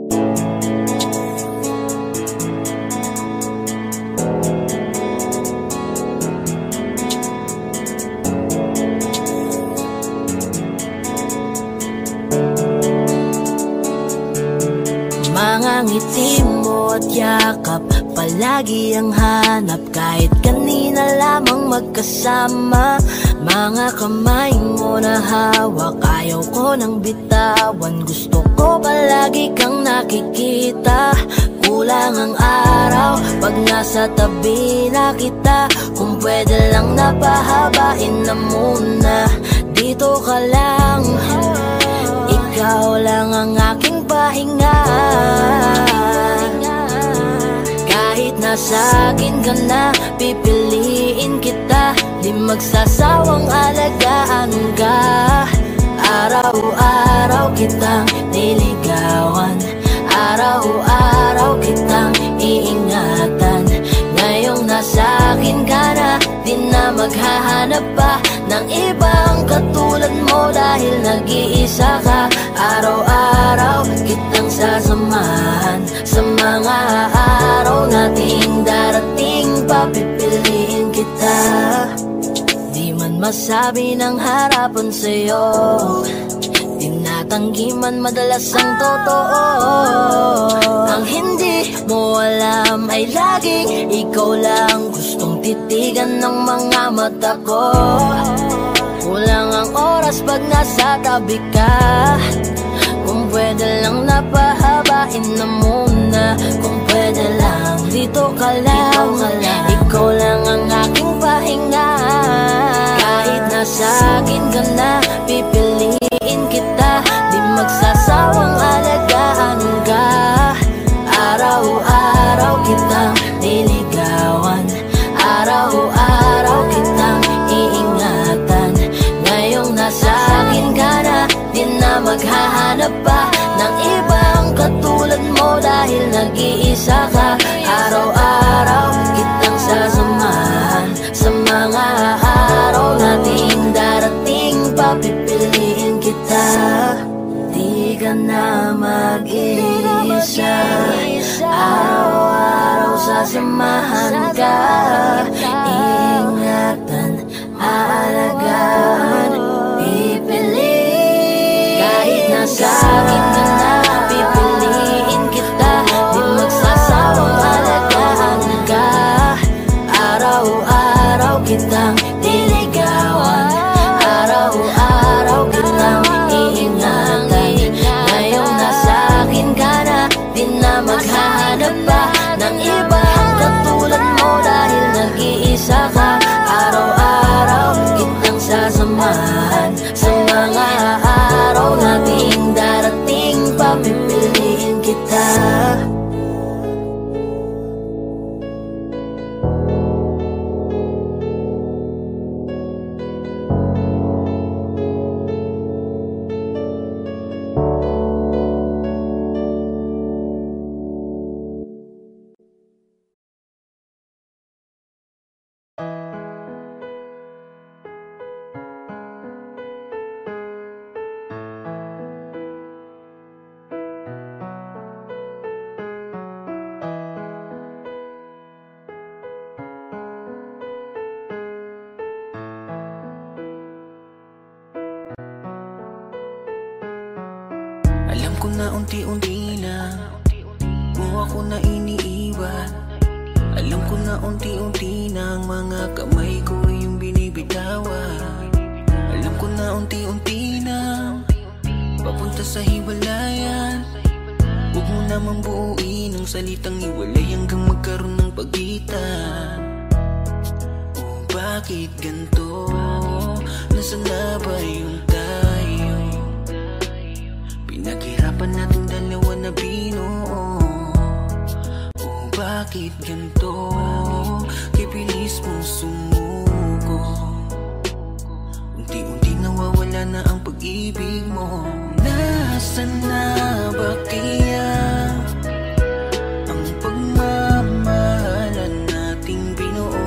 Mga ngiti mo at yakap, palagi ang hanap. Kahit kanina lamang magkasama. Mga kamay mo na hawak, ayaw ko nang bitawan. Gusto ko palagi kang nakikita. Kulang ang araw pag nasa tabi na kita. Kung pwede lang napahabain na muna. Dito ka lang, ikaw lang ang aking pahinga. Kahit nasa akin ka na, pipiliin kita. Di magsasawang alagaan ka. Araw-araw kitang niligawan. Araw-araw kitang iingatan. Ngayong nasa akin ka na, di na maghahanap pa ng ibang katulad mo. Dahil nag-iisa ka. Araw-araw kitang sasamahan. Sa mga araw nating darating, papipiliin kita. Di man masabi ng harapan sa'yo, tinatanggi man madalas ang totoo. Ang hindi mo alam ay laging ikaw lang gustong titigan ng mga mata ko. Kulang ang oras pag nasa tabi ka. Kung pwede lang napahabain na muna. Kung pwede lang dito ka lang. Ikaw lang ang aking pahinga. Kahit nasa akin ka na, pipiliin kita. Di magsasawang alagaan ka. Araw-araw kitang niligawan. Araw-araw kitang iingatan. Ngayong nasa akin ka na, di na maghahanap pa ng ibang katulad mo. Dahil nag-iisa ka. Araw-araw kitang sasamahan. Sa mga araw nating darating, papipiliin kita. Di ka na mag-iisa. Araw-araw sasamahan ka. Ingatan, aalagaan, pipiliin. Kahit nasa akin ka na, pipiliin kita. Di magsasawang alagaan ka. Araw-araw kitang niligawan. Araw-araw kitang iingatan. Ngayong nasa akin ka na, di na maghahanap pa ng ibang katulad mo. Dahil nag-iisa ka. Araw-araw kitang sasamahan. Sa mga araw nating darating, papipiliin kita. Alam ko na unti-unti na mo ako na iniiwan. Alam ko na unti-unti na ang mga kamay ko yung binibitawan. Alam ko na unti-unti na papunta sa hiwalayan. Huwag mo namang buuin ang salitang hiwalay hanggang magkaroon ng pagitan. Oh, bakit ganito? Nasaan na ba yung tayo? Pinaghirapan natin dalawa na binuo. Oh, bakit ganito? Kay bilis mong sumuko. Unti-unti nawawala na ang pag-ibig mo. Nasaan na ba kaya ang pagmamahalan nating binuo?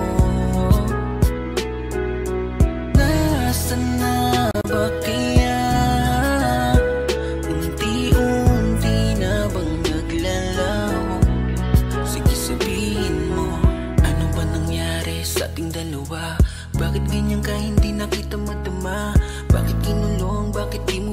Nasaan na ba kaya unti-unti na bang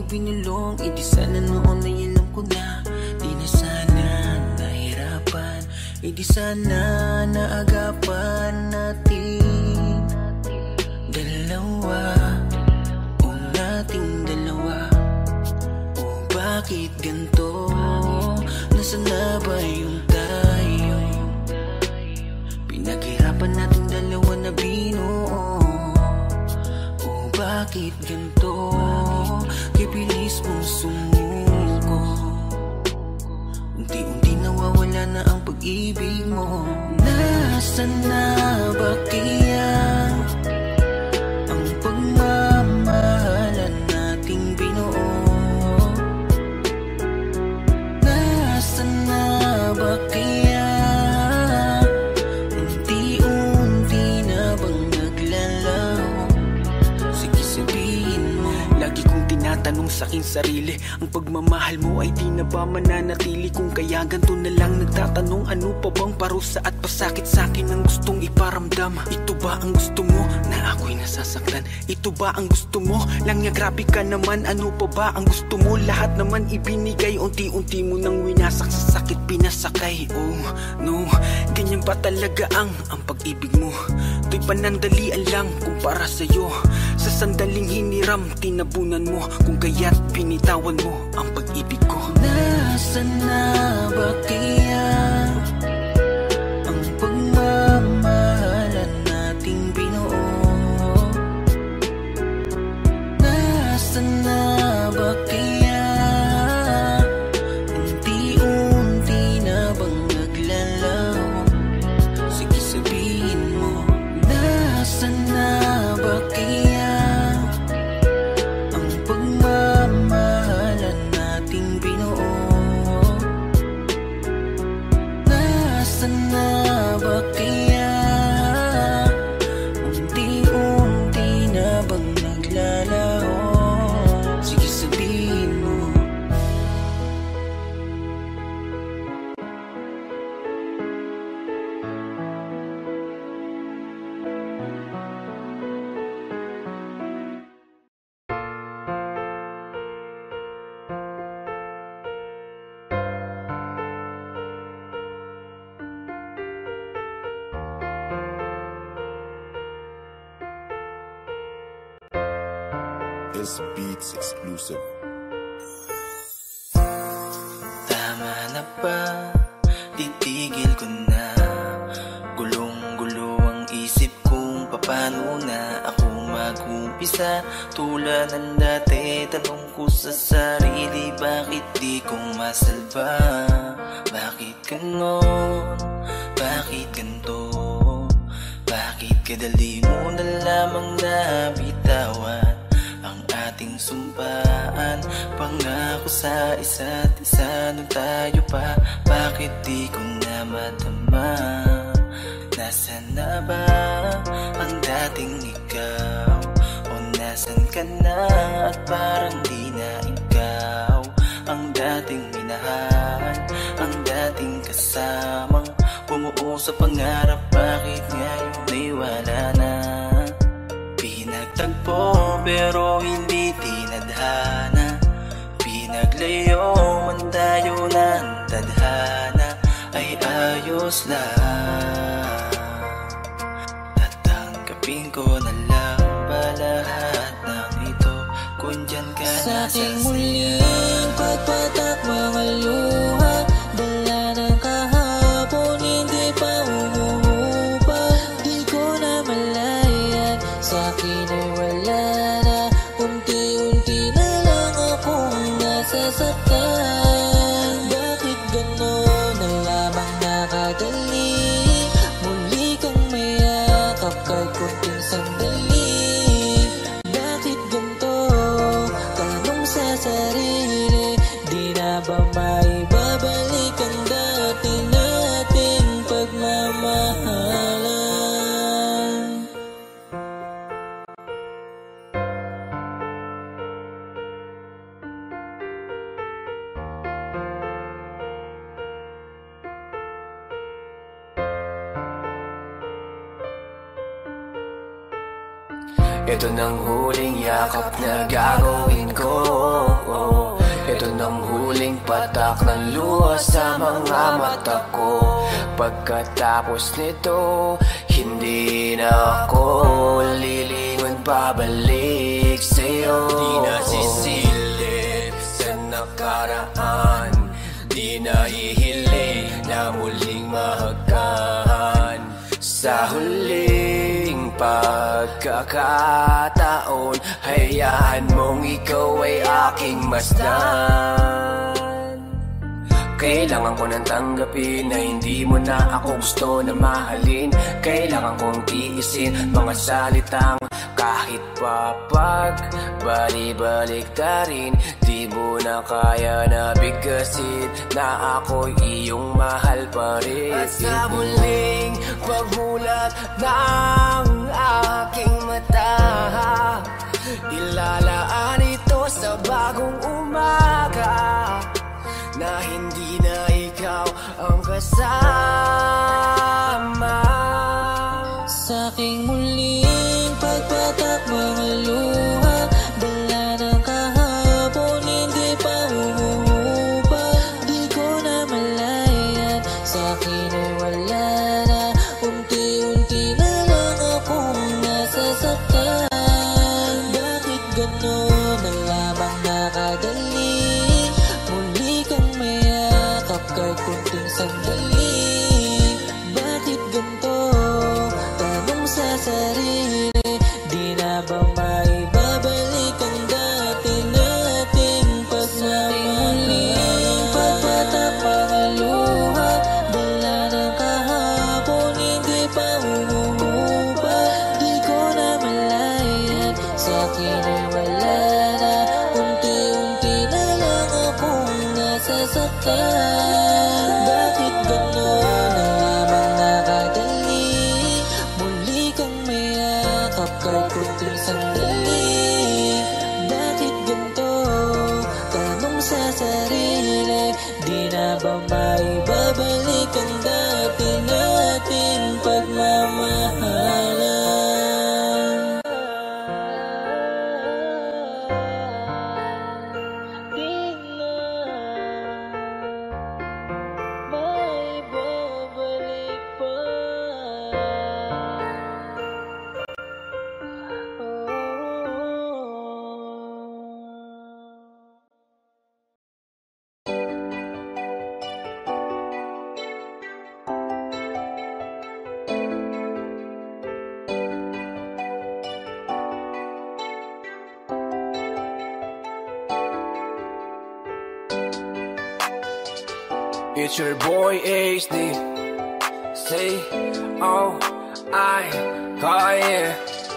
binulong, di sana noon ay alam ko na. Di na sana nahirapan, di sana naagapan natin dalawa, o nating dalawa. O bakit ganito? Nasaan na ba yung tayo? Pinaghirapan natin dalawa na binuo. O bakit ganito? Kibilis mong sumuko. Unti-unti nawawala na ang pag-ibig mo. Nasaan na ba kaya ang pagmamahalan nating binuo? Nasaan na ba kaya unti-unti na bang naglalaho? Sige sabihin mo. Lagi kong tinatanong sa'king sarili, ang pagmamahal mo ay di na ba mananatili? Kung kaya ganito na lang nagtatanong, ano pa bang parusa at pasakit sa'kin ang gustong iparamdam? Ito ba ang gusto mo na ako'y nasasaktan? Ito ba ang gusto mo? Lang niya grabe ka naman, ano pa ba ang gusto mo? Lahat naman ibinigay, unti-unti mo nang winasak, sa sakit pinasakay. Oh no, ganyan ba talaga ang pag-ibig mo? To'y panandalian lang kumpara sa'yo. Sa sandaling hiniram, tinabunan mo, kung kaya't pinitawan mo ang pag-ibig ko. Nasaan na ba kaya ang pagmamahalan nating binuo? Nasaan na ba kaya unti-unti na bang naglalaho? Sige sabihin mo. Nasaan na ba kaya ang pagmamahalan nating binuo? Nasaan na ba kaya unti-unti na bang naglalaho? Sige sabihin mo. This Beats exclusive. Tama na ba? Titigil ko na. Gulong-gulo ang isip kung paano na ako mag-umpisa. Tulad ng dati, tanong ko sa sarili, bakit di ko masalba? Bakit ganon? Bakit ganito? Bakit kadali mo na lamang nabitawan ang ating sumpaan? Pangako sa isa't isa nung tayo pa, bakit di ko na madama? Nasaan na ba ang dating ikaw? O nasan ka na at parang di na ikaw ang dating minahal, ang dating kasamang bumuo sa pangarap, bakit ngayon ay wala na? Pinagtagpo pero hindi tinadhana, pinaglayo man tayo ng tadhana, ay ayos lang. Tatanggapin ko na lang ba lahat ng ito kung dyan ka na sa aking muling pagpatak mga luha, dala ng kahapon hindi pa umuupa. Di ko na malaya, sa akin ay wala na, unti-unti na lang akong nasasaktan. Bakit gano'n na lamang nakadali? Muli kang mayakap kahit kunting sandali. Bakit ganito? Tanong sa sarili, di na ba maibabalik ang dati nating pagmamahalan? Ito nang huling yakap na gagawin ko Pagpatak ng luha sa mga mata ko. Pagkatapos nito, hindi na ako lilingon pabalik sa'yo. Di na sisilip sa nakaraan, di na hihiling na muling mahagkan. Sa huling pagkakataon, hayaan mong ikaw ay aking masdan. Kailangan ko nang tanggapin na hindi mo na ako gusto na mahalin. Kailangan kong tiisin mga salitang kahit pa pagbalik-balik ta rin, di mo na kaya na bigkasin na ako'y iyong mahal pa rin. At sa muling pagmulat ng aking mata, ilalaan ito sa bagong umaga, na hindi na ikaw ang kasama. Sa aking muling pagpatak mga luha, dala ng kahapon hindi pa umuupa. Di ko na malayan, sa akin ay wala na. Unti-unti na lang akong nasasaktan. Bakit gano'n na lamang nakagaling? Muli kang mayakap kahit kunting sandali. Bakit ganito? Tanong sa sarili, di na ba maibabalik ang dati nating pagmamahal? Pagpatak mga luha, dala ng kahapon hindi pa umuupa. Di ko na malayan, sa akin ay wala na. Unti-unti na lang akong nasasaktan. Bakit gano'n na lamang nakadali? Muli kang mayakap kahit kunting sandali. Bakit ganito? Tanong sa sarili, di na ba maibabalik ang dati nating pagmamahalan? Di na maibabalik pa. It's your boy HD. Say, oh, I kaya.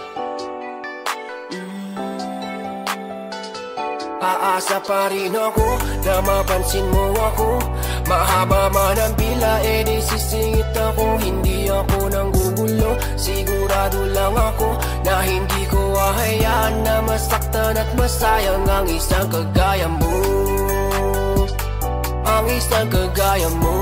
Aasa pa rin ako na mapansin mo ako. Mahaba man ang pila, di sisingit ako. Hindi ako nanggugulo, sigurado lang ako na hindi ko hahayaan na masaktan at masayang ang isang kagaya mo. Ang isang kagaya mo.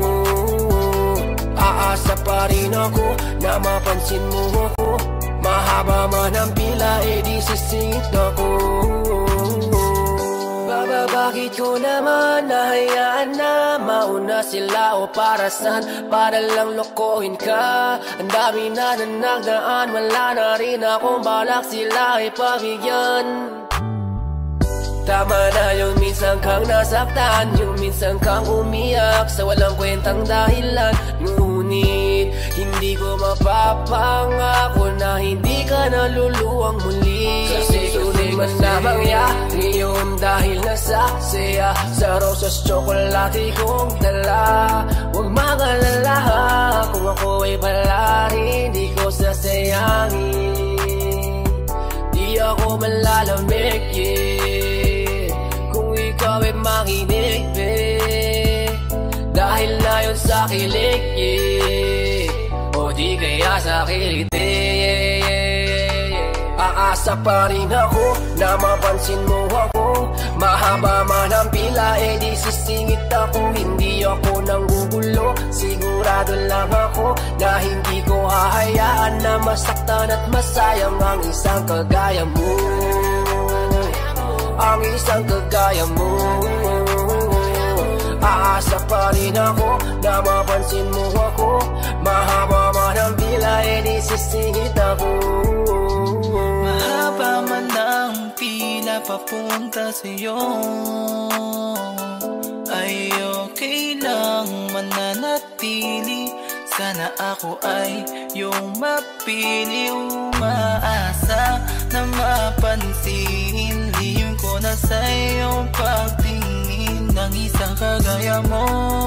Aasa pa rin ako na mapansin mo ako. Mahaba man ang pila, di sisingit ako. Bakit ko naman nahayaan na mauna sila o para saan? Para lang lokohin ka. Ang dami na nagdaan, wala na rin akong balak sila ipabigyan. Tama na yung minsan kang nasaktan, yung minsan kang umiyak sa walang kwentang dahilan. Ngunit hindi ko mapapangako na hindi ka naluluwang muli. Kasi tunay man na mangyari yun dahil nasasaya sa rosas tsokolate kong dala. Huwag mag-alala kung ako ay balarin, di ko sasayangin. Di ako malalamig, yeah, ikaw ay makinig, babe. Dahil na yun sa kilig, yeah, o di kaya sa kiliti, yeah. Aasa pa rin ako na mapansin mo ako. Mahaba man ang pila, di sisingit ako. Hindi ako nanggugulo, sigurado lang ako na hindi ko hahayaan na masaktan at masayang ang isang kagaya mo. Ang isang kagaya mo. Aasa pa rin ako na mapansin mo ako. Mahaba man ang pila, di sisingit ako. Mahaba man ang pila papunta sa'yo, ay okay lang mananatili. Sana ako ay yung mapili. Umaasa na mapansin, lihim ko na sa iyong pagtingin ng isang kagaya mo.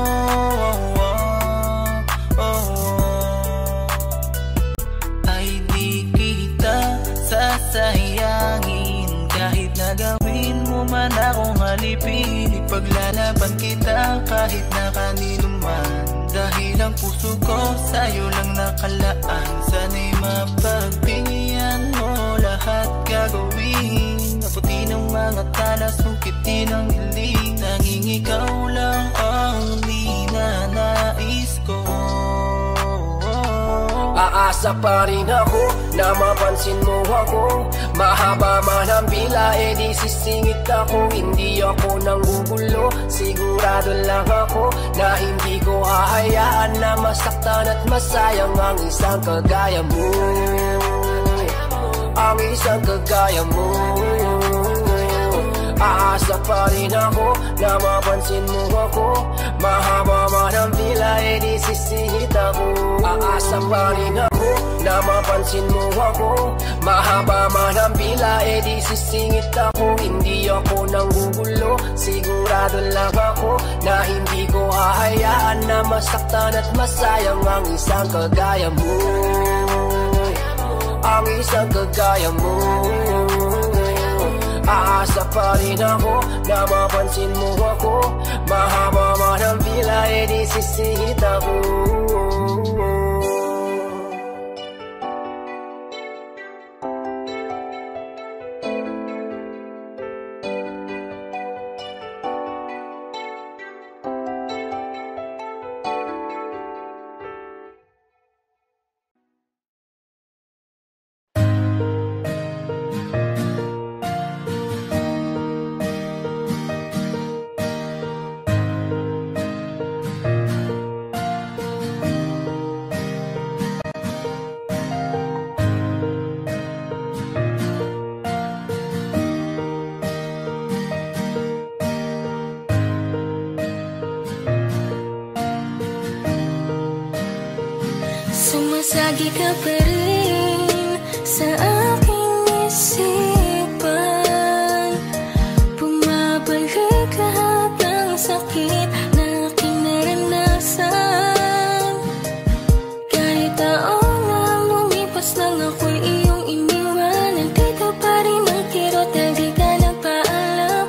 Ay di kita sasayangin, kahit na gawin mo man akong halipin. Ipaglalaban kita kahit na kanino man, dahil ang puso ko sa'yo lang nakalaan. Sana'y mapagbigyan mo lahat gagawin. Naputi ng mga talas, sungkitin ang hiling. Nanging ikaw lang ang ninanais ko. Aasa pa rin ako na mapansin mo ako. Mahaba man ang pila, di sisingit ako. Hindi ako nanggugulo, sigurado lang ako na hindi ko hahayaan na masaktan at masayang ang isang kagaya mo. Ang isang kagaya mo. Aasa pa rin ako na mapansin mo ako. Mahaba man ang pila, di sisingit ako. Aasa pa rin ako na mapansin mo ako. Mahaba man ang pila, di sisingit ako. Hindi ako nanggugulo, sigurado lang ako na hindi ko hahayaan na masaktan at masayang ang isang kagaya mo. Ang isang kagaya mo. Aasa pa rin ako na mapansin mo ako. Mahaba man ang pila, di sisingit ako. Sumasagi ka pa rin sa aking isipan. Bumabalik lahat ng sakit na aking naranasan. Kahit taon na lumipas nang ako'y iyong iniwan, nandito pa rin ang kirot na di ka nagpaalam.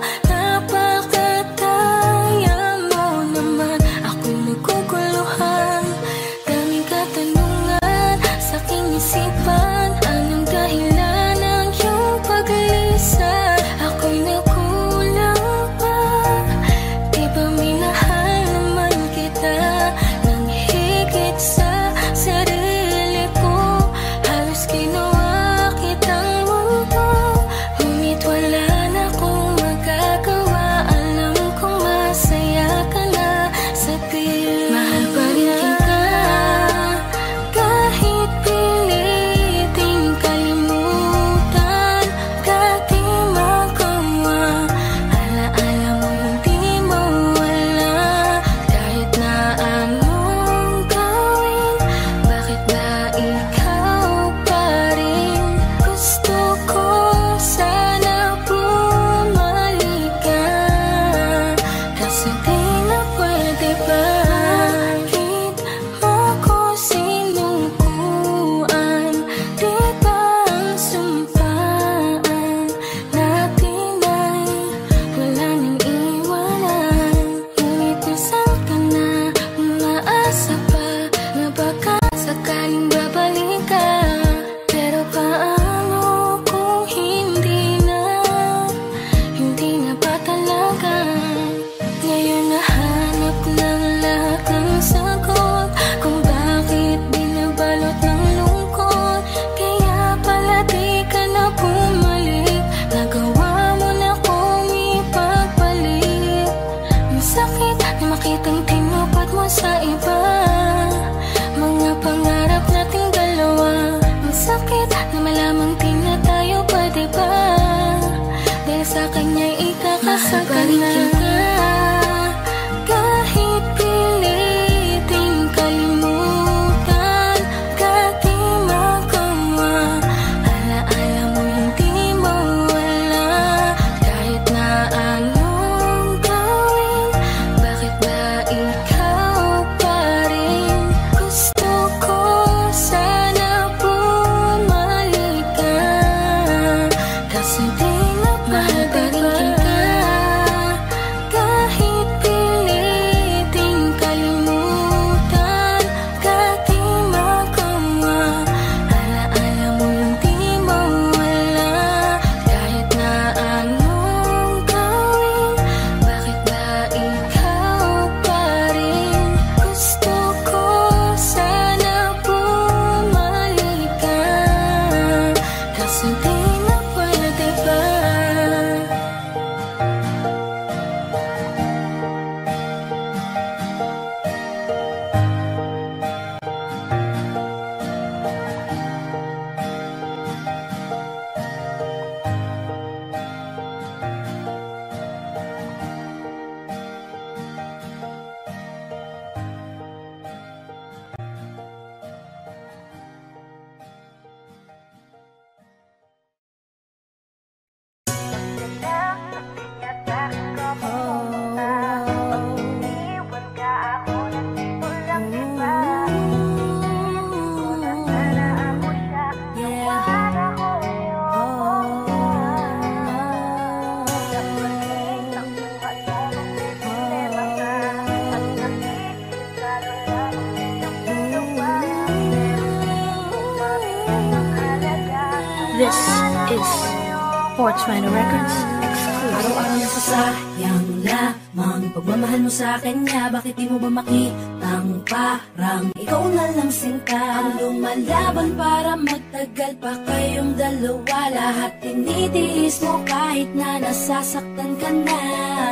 Napakataya mo naman, ako'y naguguluhan. Daming katanungan sa aking isipan. Anong dahilan ng iyong paglisan? Ako'y nagkulang pa, di ba minahal? Pabalikin ka kahit piliting kalimutan, kahit di magawa. Alaala mo hindi mawala, kahit na anong gawin. Bakit ba ikaw pa rin? Gusto ko sana bumalik ka, kaso di na pabalikin ka kahit piliting kalimutan, kahit di magawa. Alaala mo hindi mawala, kahit na anong gawin. Bakit ba ikaw pa rin? Gusto ko sana bumalik ka, kaso di na pwede pa. This is Sports Rhino Records exclusive. Araw-araw nasasayang lamang pagmamahal mo sa kanya. Bakit di mo ba makitang parang ikaw na lang sinta ang lumalaban para magtagal pa kayong dalawa? Lahat tinitiis mo kahit na nasasaktan ka na.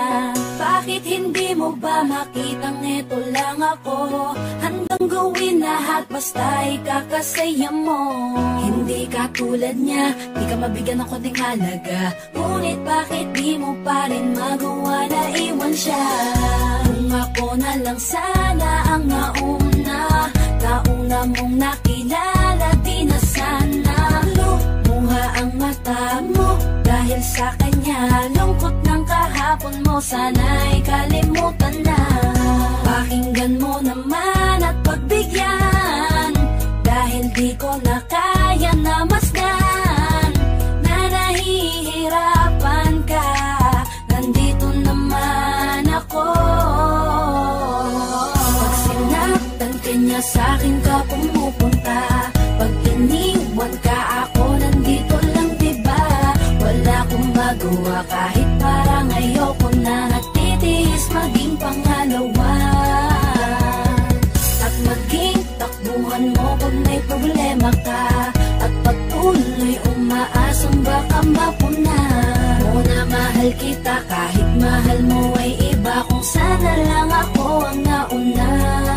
Bakit hindi mo ba makitang eto lang ako? Handang gawin lahat basta ikakasaya mo. Hindi ka tulad niya, di ka mabigyan ng konting halaga. Ngunit bakit di mo pa rin magawa na iwan siya? Kung ako na lang sana ang nauna mong nakilala, di na sana lumuha ang mata mo dahil sa kanya. Lungkot ng kahapon mo, sana'y kalimutan na. Pakinggan mo naman at pagbigyan, dahil di ko na kaya na masdan na nahihirapan ka. Nandito naman ako. Pag sinaktan ka niya, sa'kin ka pumupunta. Pag iniwan ka, ako nandito lang, diba? Wala akong magawa kahit parang ayoko na. Nagtitiis maging pangalawa at maging takbuhan mo pag may problema ka. At pagtuloy umaasang baka mapuna mo na mahal kita kahit mahal mo ay iba. Kung sana lang ako ang nauna.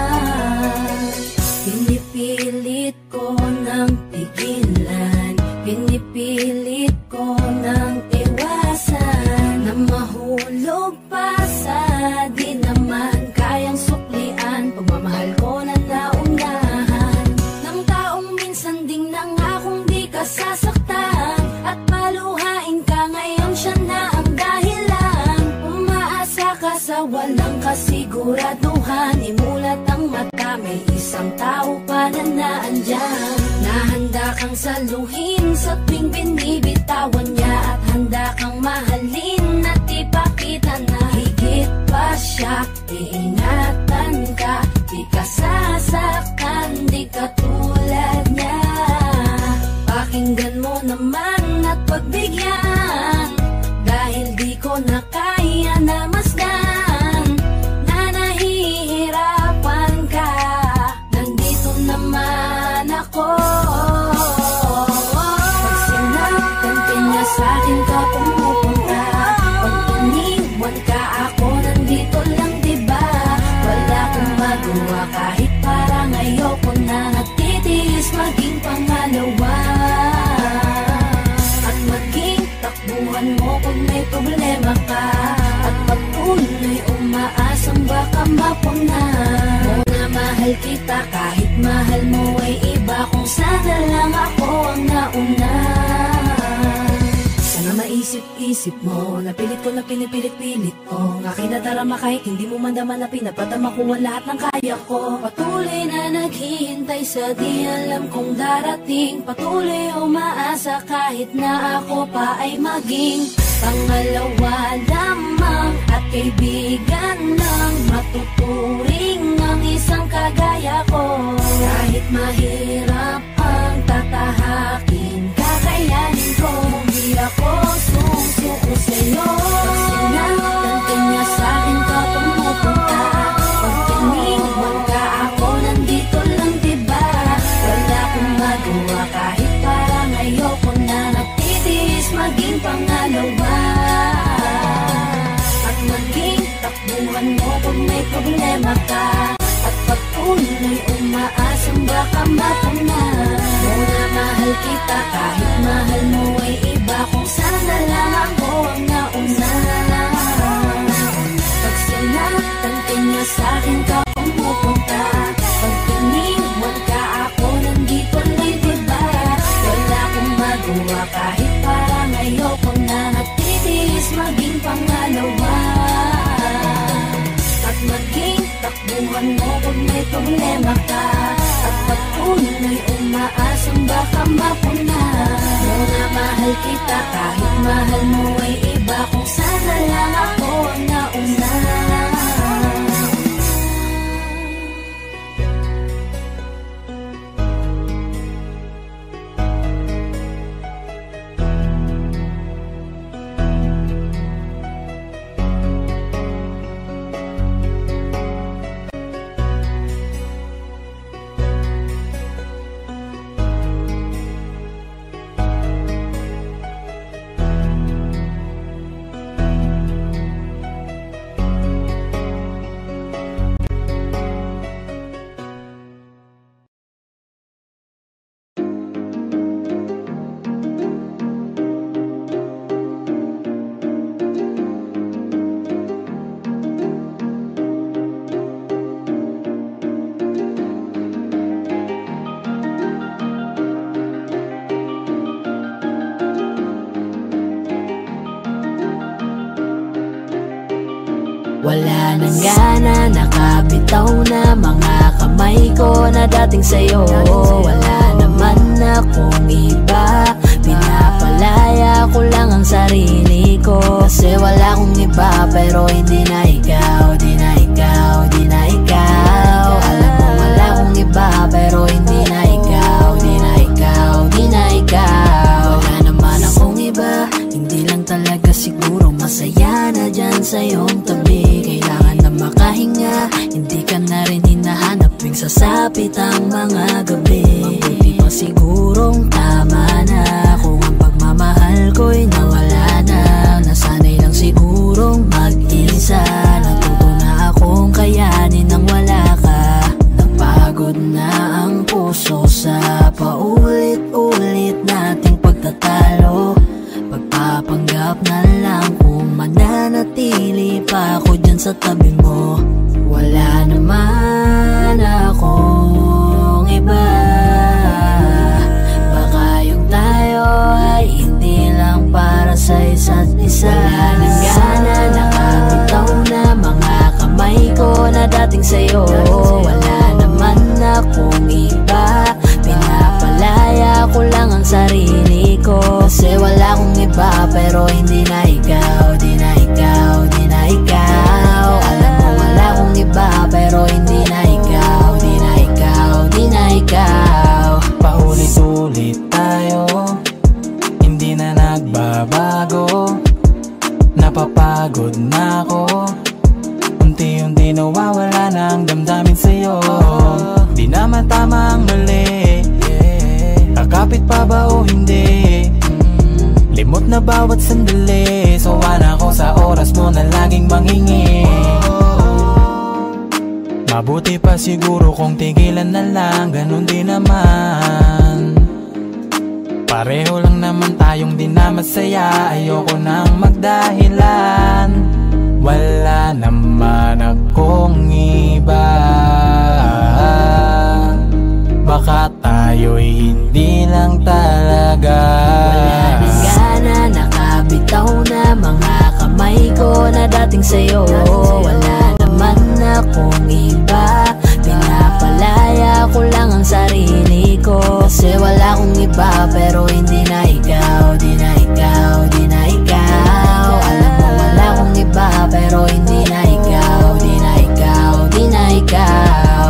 Pinipilit ko ng pigilan, pinipilit ko ng iwasan, na mahulog pa sa di naman kayang suklian. Pagmamahal ko na naunahan ng taong minsan ding nangakong di ka sasaktan, at paluhain ka ngayon, siya na ang dahilan. Umaasa ka sa walang kasiguraduhan, imulat ang mata, may isang tao pa na naandyan. Nahanda kang saluhin sa tuwing binibitawan niya, at handa kang mahalin at ipakita na higit pa siya. Iingatan ka, di ka sasaktan, di ka tulad niya. Pakinggan mo naman at pagbigyan, dahil di ko na kaya na masdan na nahihirapan ka. Nandito naman ako. Pag sinaktan ka niya, sa'kin ka pumupunta. Pag iniwan ka, ako nandito lang, diba? Wala akong magawa kahit parang ayoko na. Nagtitiis maging pangalawa at maging takbuhan mo pag may problema ka. At pag umaasang baka mapuna. Muna mahal kita kahit mahal mo ay iba, kung sana lang ako ang nauna. Sana maisip-isip mo, napilit ko na pinipilit-pilit ko, ang aking nadarama kahit hindi mo mandama na pinapadama ko ang lahat ng kaya ko. Patuloy na naghihintay sa di alam kung darating, patuloy umaasa kahit na ako pa ay maging pangalawa lamang at kaibigan ng matuturing ang isang kagaya ko. Kahit mahirap ang tatahakin, kakayanin ko. Hindi ako susuko sa'yo. Pag sinatan ka niya sa'kin ka pumupunta, pag tiniwan ka ako nandito lang diba. Wala akong magawa kahit parang ayoko na, nagtitiis maging pangalawa. At maging takbuhan mo kung may problema ka, at patuloy umaasang baka mapuna. Muna mahal kita kahit mahal mo ay iba, kung sana lang ako ang nauna. Pag sinatan ka niya sa'kin ka pumupunta, pag tiniwan ka ako nandito lang diba. Wala akong magawa kahit parang ayoko na, nagtitiis maging pangalawa. At maging takbuhan mo kung may problema ka, at patuloy umaasang baka mapuna. Muna mahal kita kahit mahal mo ay iba, kung sana lang ako ang nauna. Wala nang gana, nakabitaw na mga kamay ko na dating sa'yo. Wala naman akong iba, pinapalaya ko lang ang sarili ko. Kasi wala akong iba pero hindi na ikaw, di na ikaw, di na ikaw. Alam mo wala akong iba pero hindi na ikaw, di na ikaw, di na ikaw. Wala naman akong iba, hindi lang talaga siguro masaya na dyan sa iyong tabi. Kailangan na makahinga, hindi ka na rin hinahanap tuwing sasapit ang mga gabi. Mabuti pa sigurong tama na kung ang pagmamahal ko'y nawala na. Nasanay lang sigurong mag-isa, natuto na akong kayanin nang wala ka. Napagod na ang puso sa paulit-ulit nating pagtatalo. Pagpapanggap na lang kung mananatili pa ako dyan sa tabi mo. Wala naman akong iba, baka yung tayo ay hindi lang para sa isa't isa. Wala nang gana, nakabitaw na mga kamay ko na dating sa'yo. Wala naman akong iba, pinapalaya ko lang ang sarili ko. Kasi wala akong iba pero hindi na ikaw, di na ikaw, di na ikaw. Alam mo wala akong iba pero hindi na ikaw, di na ikaw, di na ikaw. Paulit-ulit tayo, hindi na nagbabago. Napapagod na ako, unti-unti nawawala na ang damdamin sa'yo. Di naman tama ang mali, kakapit pa ba o hindi? Limot na bawat sandali, sawa na ako sa oras mo na laging manghingi. Mabuti pa siguro kung tigilan na lang, ganun din naman. Pareho lang naman tayong di na masaya, ayoko nang magdahilan. Wala naman laging sa'yo. Wala naman akong iba, pinapalaya ko lang ang sarili ko. Kasi wala akong iba, pero hindi na ikaw, di na ikaw, di na ikaw. Alam mo wala akong iba, pero hindi na ikaw, di na ikaw, di na ikaw.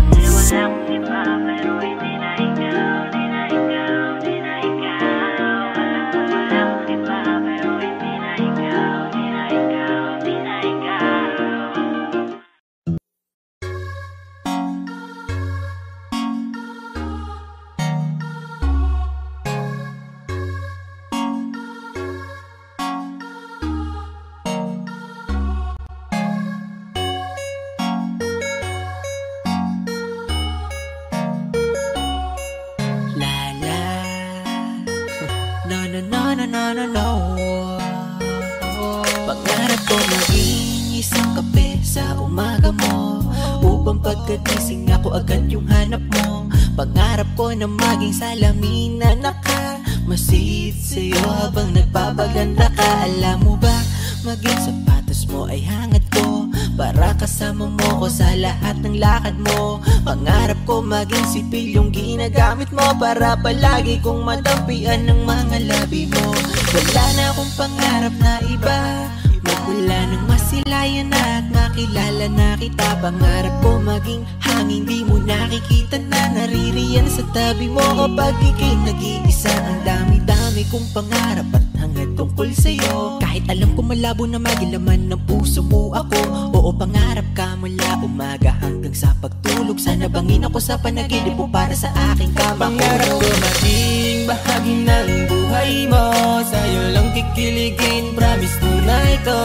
Pangarap ko maging isang kape sa umaga mo, upang pagkagising ako agad yung hanap mo. Pangarap ko na maging salamin na nakamasid sa'yo habang nagpapaganda ka. Alam mo ba, maging sapatos mo ay hangad ko, para kasama mo ko sa lahat ng lakad mo. Pangarap ko maging sipil yung ginagamit mo, para palagi kong matampian ng mga labi mo. Wala na akong pangarap na iba, magmula nang masilayan na at makilala na kita. Pangarap ko maging hangin, di mo nakikita na naririyan sa tabi mo. Kapag ika'y nag-iisa, ang dami-dami kong pangarap at hangad tungkol sa'yo. Kahit alam ko malabo na magilaman ng puso mo ako, oo, pangarap ka mula umaga hanggang sa pagtulog. Sana bangin ako sa panaginip mo para sa aking kama. Pangarap ko maging bahagi ng buhay mo, sa'yo lang kikiligin, promise tunay to.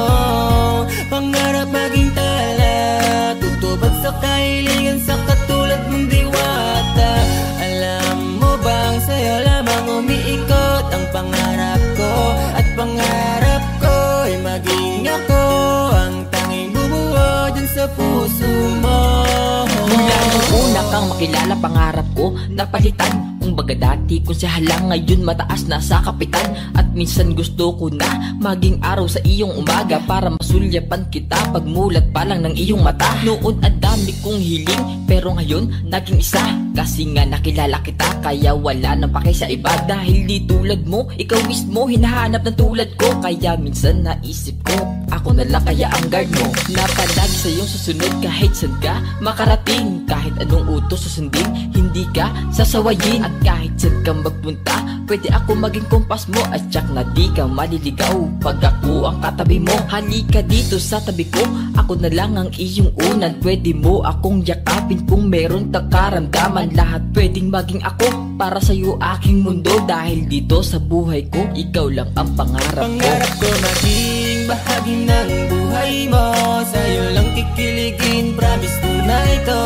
Pangarap maging tala, tutupad sa kahilingan sa katulad mong diwata. Alam mo bang sa'yo lamang umiikot ang pangarap ko, at pangarap ko ay maging ako ang tanging bubuo dyan sa puso mo. Mula nung una kang makilala, pangarap ko napalitan. Kumbaga dati kung sa halang, ngayon mataas na sa kapitan. At minsan gusto ko na maging araw sa iyong umaga, para masulyapan kita pagmulat pa lang ng iyong mata. Noon ang dami kong hiling, pero ngayon naging isa, kasi nga nakilala kita, kaya wala nang pake sa iba. Dahil di tulad mo, ikaw mismo hinahanap ng tulad ko, kaya minsan naisip ko ako na lang kaya ang guard mo, na palagi sa iyong susunod kahit saan ka makarating. Kahit anong utos susundin, hindi ka sasawayin. At kahit saan ka magpunta, pwede ako maging kompas mo, at tsak na di ka maliligaw pag ako ang katabi mo. Halika dito sa tabi ko, ako na lang ang iyong unan. Pwede mo akong yakapin kung meron kang karamdaman. Lahat pwedeng maging ako, para sa'yo aking mundo. Dahil dito sa buhay ko, ikaw lang ang pangarap ko. Pangarap ko maging bahagi ng buhay mo, sa'yo lang kikiligin, promise tunay to.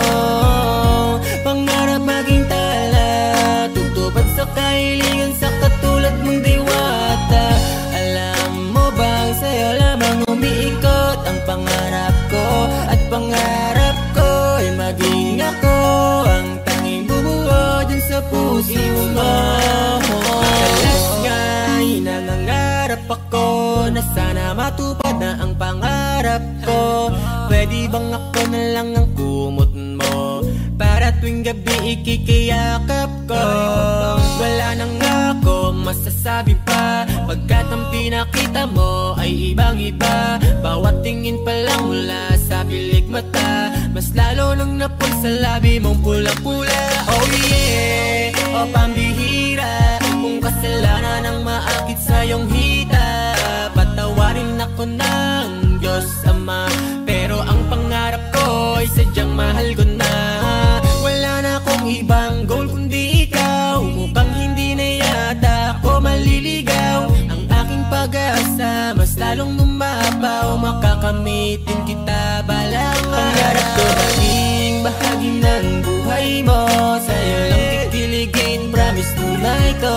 Pangarap maging tala, tutupad sa kahilingan sa katulad mong diwata. Alam mo bang sa'yo lamang umiikot ang pangarap ko, at pangarap ko ay maging ako ang tanging bubuo dyan sa puso mo. Madalas nga'y nangangarap ako na sana matupad na ang pangarap ko. Pwede bang ako na lang ang kumot mo, para tuwing gabi ikikiyakap ko? Wala nang akong masasabi pa, pagkat ang pinakita mo ay ibang-iba. Bawat tingin pa lang mula sa bilig mata, mas lalo nang napul sa labi mong pula-pula. Oh yeah, o pambihira, kung kasalanan ang maakit sa iyong hita, patawarin ako ng Diyos Ama. Pero ang pangarap ko ay sadyang mahal ko na. Wala na akong ibang goal kundi ikaw, mukhang hindi na yata ako maliligaw. Ang aking pag-asa mas lalong lumabaw, makakamitin kita balang araw. Pangarap ko maging bahagi ng buhay mo, sa'yo lang kikiligin, promise tunay to.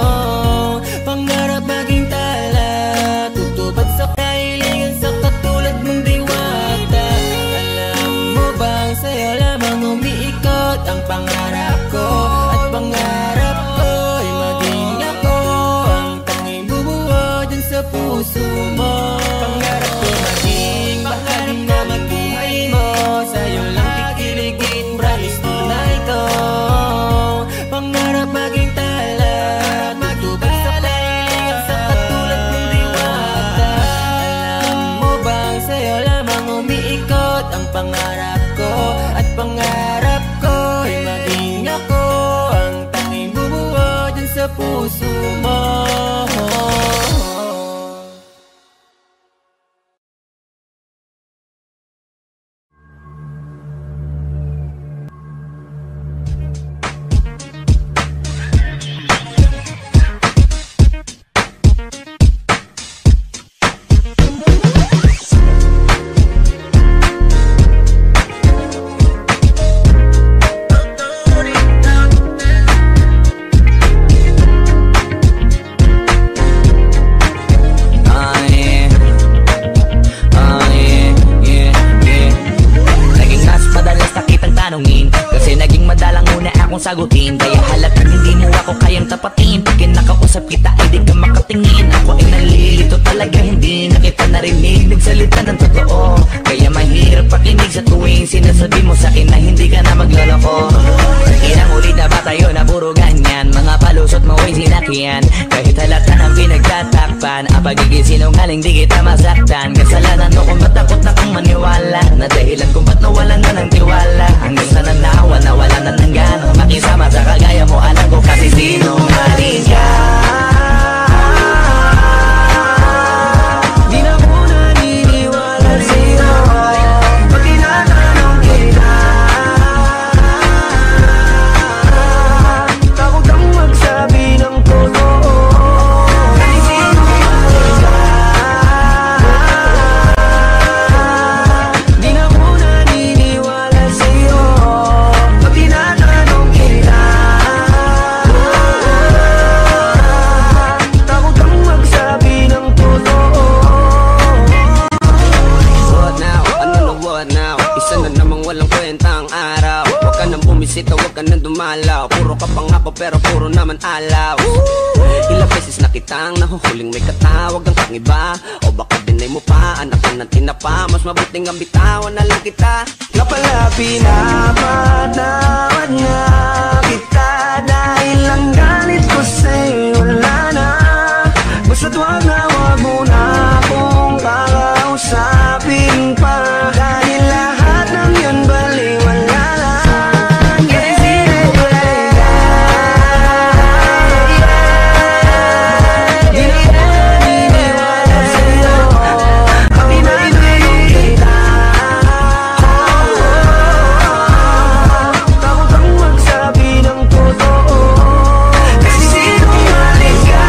Pangarap maging tala, tutupad sa kahilingan sa katulad mong diwata. Alam mo bang sa'yo lamang umiikot ang pangarap ko, at pangarap ko ay maging ako ang tanging bubuo dyan sa puso mo. Pangarap ko maging umiikot ang pangarap ko. At pangarap ko ay maging ako ang tanging bumuo dyan sa puso mo. Sagutin, kaya halatang hindi mo ako kayang tapatin. Pag kinakausap kita ay di ka makatingin. Ako ay nalilito talaga, hindi na kita narinig. Nagsalita ng totoo, kaya mahirap pakinig sa tuwing sinasabi mo sa akin na hindi ka na magloloko. Ilang ulit na ba tayo na puro ganyan? Mga palusot mo ay sinakyan. Kahit halata ng pinagtatakpan, ang pagiging sinungaling di kita masaktan. Kasalanan mo kung ba't takot na kang maniwala, na dahilan kung ba't nawalan na ng tiwala. Hanggang sa nanawa, nawala na ng gana makisama sa kagaya mo, alam ko kasi sinungaling ka. Di na ko naniniwala sa'yo pag tinatanong kita. Takot kang magsabi ng totoo kasi sinungaling ka. Di na ko naniniwala sa'yo pag tinatanong kita. Takot kang magsabi ng totoo. What now? Ano na what now? Isa na namang walang kwentang araw. Huwag ka nang bumisita, huwag ka nang dumalaw. Puro ka pangako pero puro naman alaw. Ilang beses na kitang nahuhuling may katawag ang kang iba. O baka dinay mo pa, anak ka ng tinapa. Mas mabuting ang bitawan na lang kita. Nga pala pinapatawad nga kita dahil ang galit ko sa'yo wala na. Basta't wag mo na akong kakausapin pa. Dahil lahat ng yun baliwala lang. Di na ko naniniwala sa'yo pag tinatanong kita. Takot kang magsabi ng totoo kasi sinungaling ka.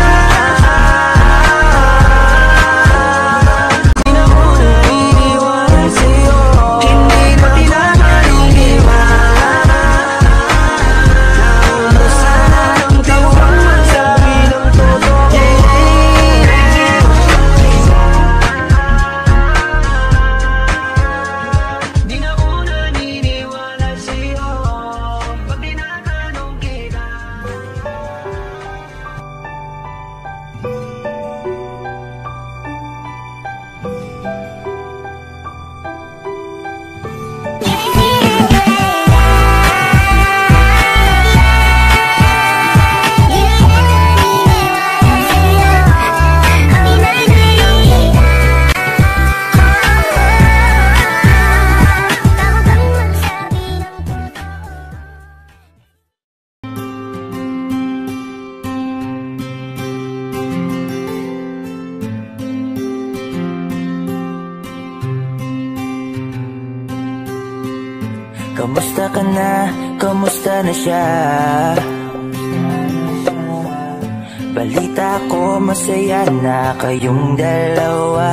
Di na ko naniniwala sa'yo, hindi na tinatanong iwala. Naubusan ng takot kang magsabi ng totoo. Di na ko naniniwala sa'yo pag tinatanong kita. Kamusta ka na? Kamusta na siya? Balita ko masaya na kayong dalawa.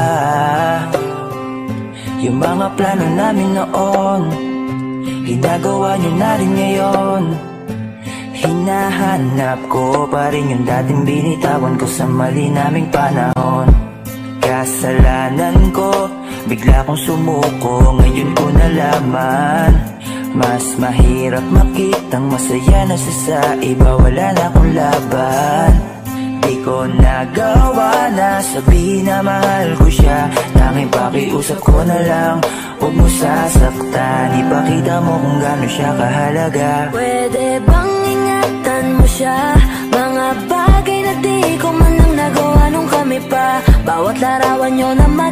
Yung mga plano namin noon, ginagawa nyo na rin ngayon. Hinahanap ko pa rin yung dating binitawan ko sa mali naming panahon. Kasalanan ko, bigla kong sumuko, ngayon ko nalaman. Mas mahirap makitang masaya na siya sa iba, wala na akong laban. Di ko nagawa na sabihin na mahal ko siya. Tanging pakiusap ko na lang, huwag mo sasaktan. Ipakita mo kung gano'n siya kahalaga. Pwede bang ingatan mo siya? Mga bagay na di ko man lang nagawa nung kami pa. Bawat larawan nyo na magkasama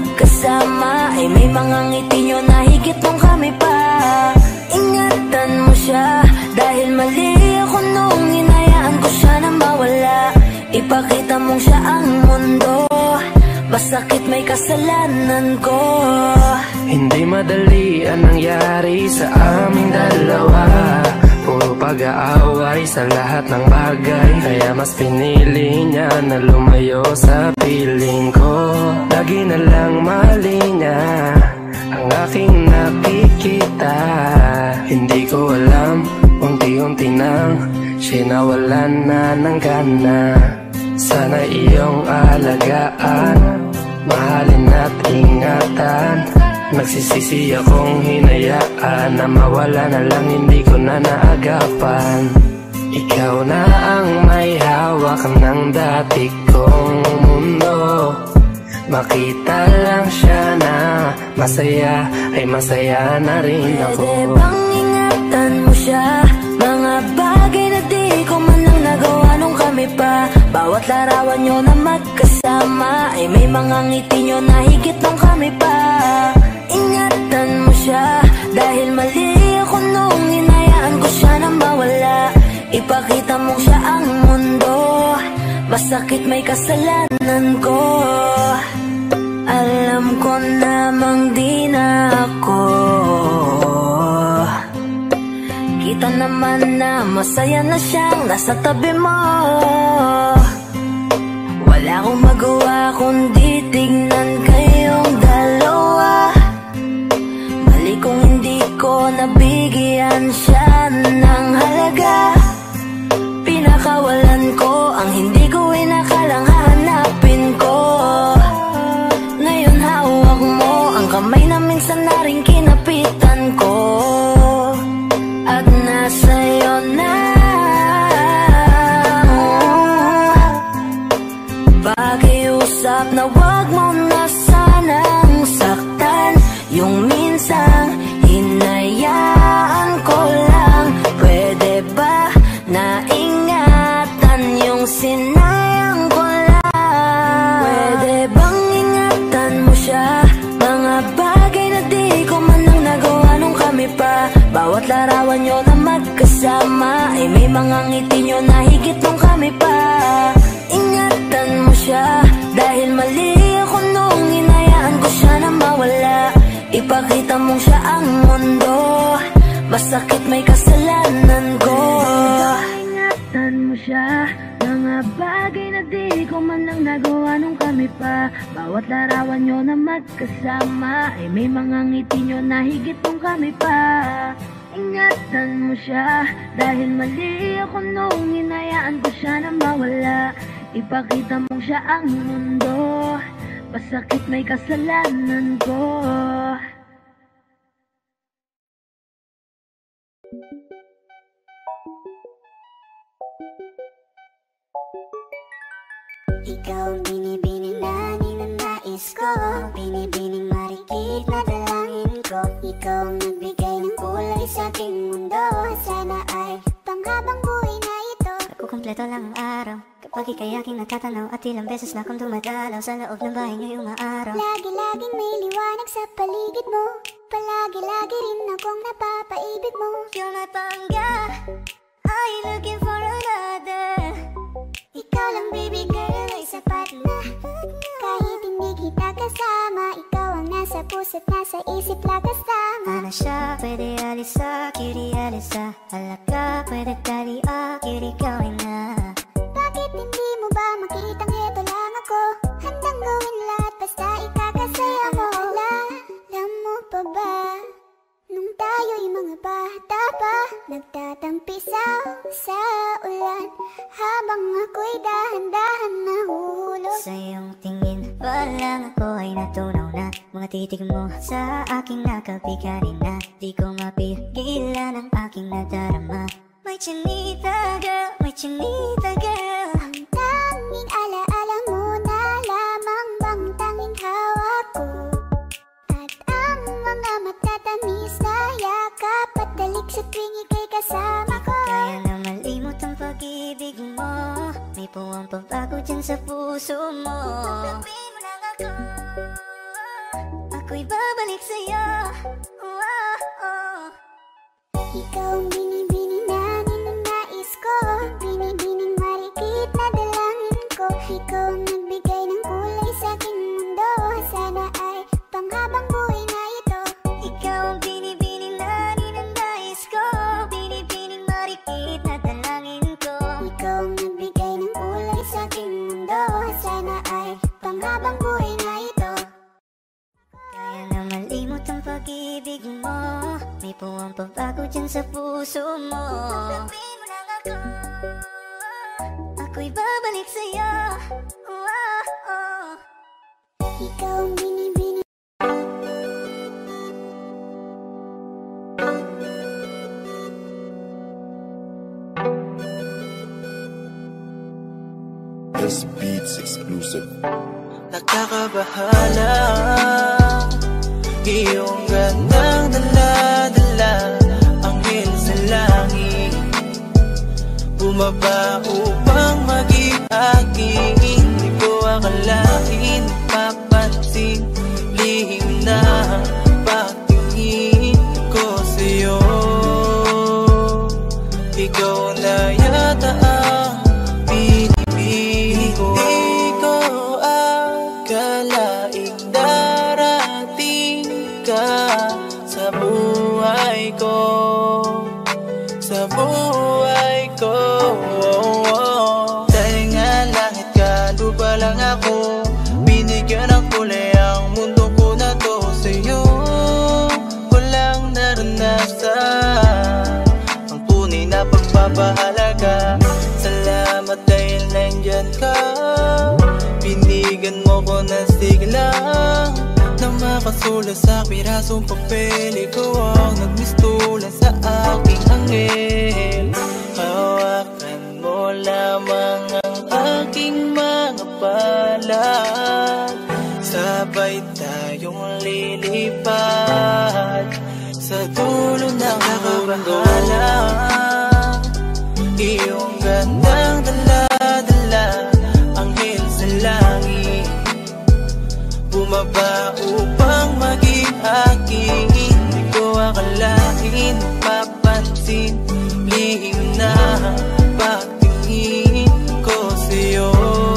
magkasama ay may mga ngiti nyo na higit nung kami pa. Ingatan mo siya dahil mali ako nung hinayaan ko siya na mawala. Ipakita mong siya ang mundo, masakit may kasalanan ko. Hindi madali ang nangyari sa aming dalawa. Puro pag-aaway sa lahat ng bagay, kaya mas pinili niya na lumayo sa piling ko. Lagi na lang mali niya ang aking nakikita. Hindi ko alam, unti-unti nang sinawalan na ng gana. Sana iyong alagaan, mahalin at ingatan. Nagsisisi akong hinayaan na mawala na lang, hindi ko na naagapan. Ikaw na ang may hawak ng dati kong mundo. Makita lang siya na masaya, ay masaya na rin ako. Pwede bang ingatan mo siya? Mga bagay na di ko man lang nagawa nung kami pa. Bawat larawan nyo na magkasama ay may mga ngiti nyo na higit nung kami pa. Ingatan mo siya dahil mali ako nung hinayaan ko siya na mawala. Ipakita mong siya ang mundo, masakit may kasalanan ko. Alam ko namang di na ako. Kita naman na masaya na siyang nasa tabi mo. Wala akong magawa kundi tignan kayong dalawa. Mali kung hindi ko nabigyan siya ng halaga. Pinakawalan ko ang hindi ko inakalang hahanapin ko. Ngayon hawak mo ang kamay na minsan na rin kinapitan ko. At nasa'yo na. Pakiusap na wag mo na sanang saktan. Yung minsang hinayaan ko lang. Pwede ba na ingatan yung sinayang ko lang? Pwede bang ingatan mo siya? Mga bagay na di ko man lang nagawa nung kami pa. Bawat larawan nyo na magkasama ay may mga ngiti nyo na higit nung kami pa. Ingatan mo siya dahil mali ako nung hinayaan ko siya na mawala. Ipakita mong siya ang mundo, masakit may kasalanan ko. Ingatan mo siya, mga bagay na di ko man lang nagawa nung kami pa. Bawat larawan nyo na magkasama ay may mga ngiti nyo na higit nung kami pa. Ingatan mo siya dahil mali ako nung hinayaan ko siya na mawala. Ipakita mong siya ang mundo, masakit may kasalanan ko. Ikaw ang binibining na ninanais ko, binibining marikit na dalangin ko. Ikaw ang nagbigay ng kulay sa aking mundo. Sana ay panghabang buhay na ito. Ako kumpleto lang ang araw kapag ika'y aking natatanaw. At ilang beses na akong dumadalaw sa loob ng bahay niyo'y umaaraw. Lagi-laging may liwanag sa paligid mo. Palagi-lagi rin akong napapaibig mo. You're my pangga, are you looking for another? Ikaw lang baby girl ay sapat na. Kahit hindi kita kasama, ikaw ang nasa puso't nasa isip lakas tama. Ano siya, pwede alisa, kiri alisa. Halaka, pwede taliak, kiri gawin na. Bakit hindi mo ba makitang heto lang ako? Handang gawin lahat basta ikakasaya mo. Alam mo pa ba, nung tayo'y mga bata pa, nagtatampisaw sa ulan habang ako'y dahan-dahan nahuhulog. Sa iyong tingin pa lang ako ay natunaw na. Mga titig mo sa aking nakapigarin na. Di ko mapigilan ang aking nadarama. May chinita girl, may chinita girl. Ang tanging alaala mo na lamang bang tanging hawak ko. At ang mga matatamis na yakap at dalik sa tuwing ika'y kasama ko. Kaya na malimot ang pag-ibig mo. May puwang pagbago dyan sa puso mo. Tanggapin mo lang ako. ako'y babalik sa'yo. Ikaw ang binibining na ninanais ko, binibining marikit na dalangin ko. Ikaw ang nagbigay ng kulay sa aking mundo, sana ay panghabang buhay na ito. Ikaw ang binibining na ninanais ko, binibining marikit na dalangin ko. Ikaw ang nagbigay ng kulay sa aking mundo, sana ay panghabang buhay na ito. Kaya na malimot ang pag-ibig mo, may puwang pagbago dyan sa puso mo. Sabihin mo lang ako'y babalik sa'yo. Ikaw ang binibining. This Beats exclusive. Nakakabahala iyong gandang dala-dala, anghel sa langit, bumaba upang maging aking. Hindi ko akalain, papansin, lihim na pagtingin ko sa'yo. Ikaw na yata ang pinipili ko. Di ko akalaing darating ka sa buhay ko, sa buhay ko. Dahil nga langit ka, lupa lang ako, binigyan ng kulay ang mundo ko na to. Sa'yo walang naranasan ang tunay na pagpapahalaga. Salamat dahil nandyan ka, binigan mo ko ng sigla na makasulat sa pirasong papel. Ikaw ang nagmistulan sa aking anghel. Hawakan mo lamang ang aking mga palad, sabay tayong lilipad sa dulo ng mundo. Iyong gandang dala-dala, anghel sa langit, bumaba upang maging aking. Hindi ko akalain, papansin, lihim na pagtingin ko sa'yo.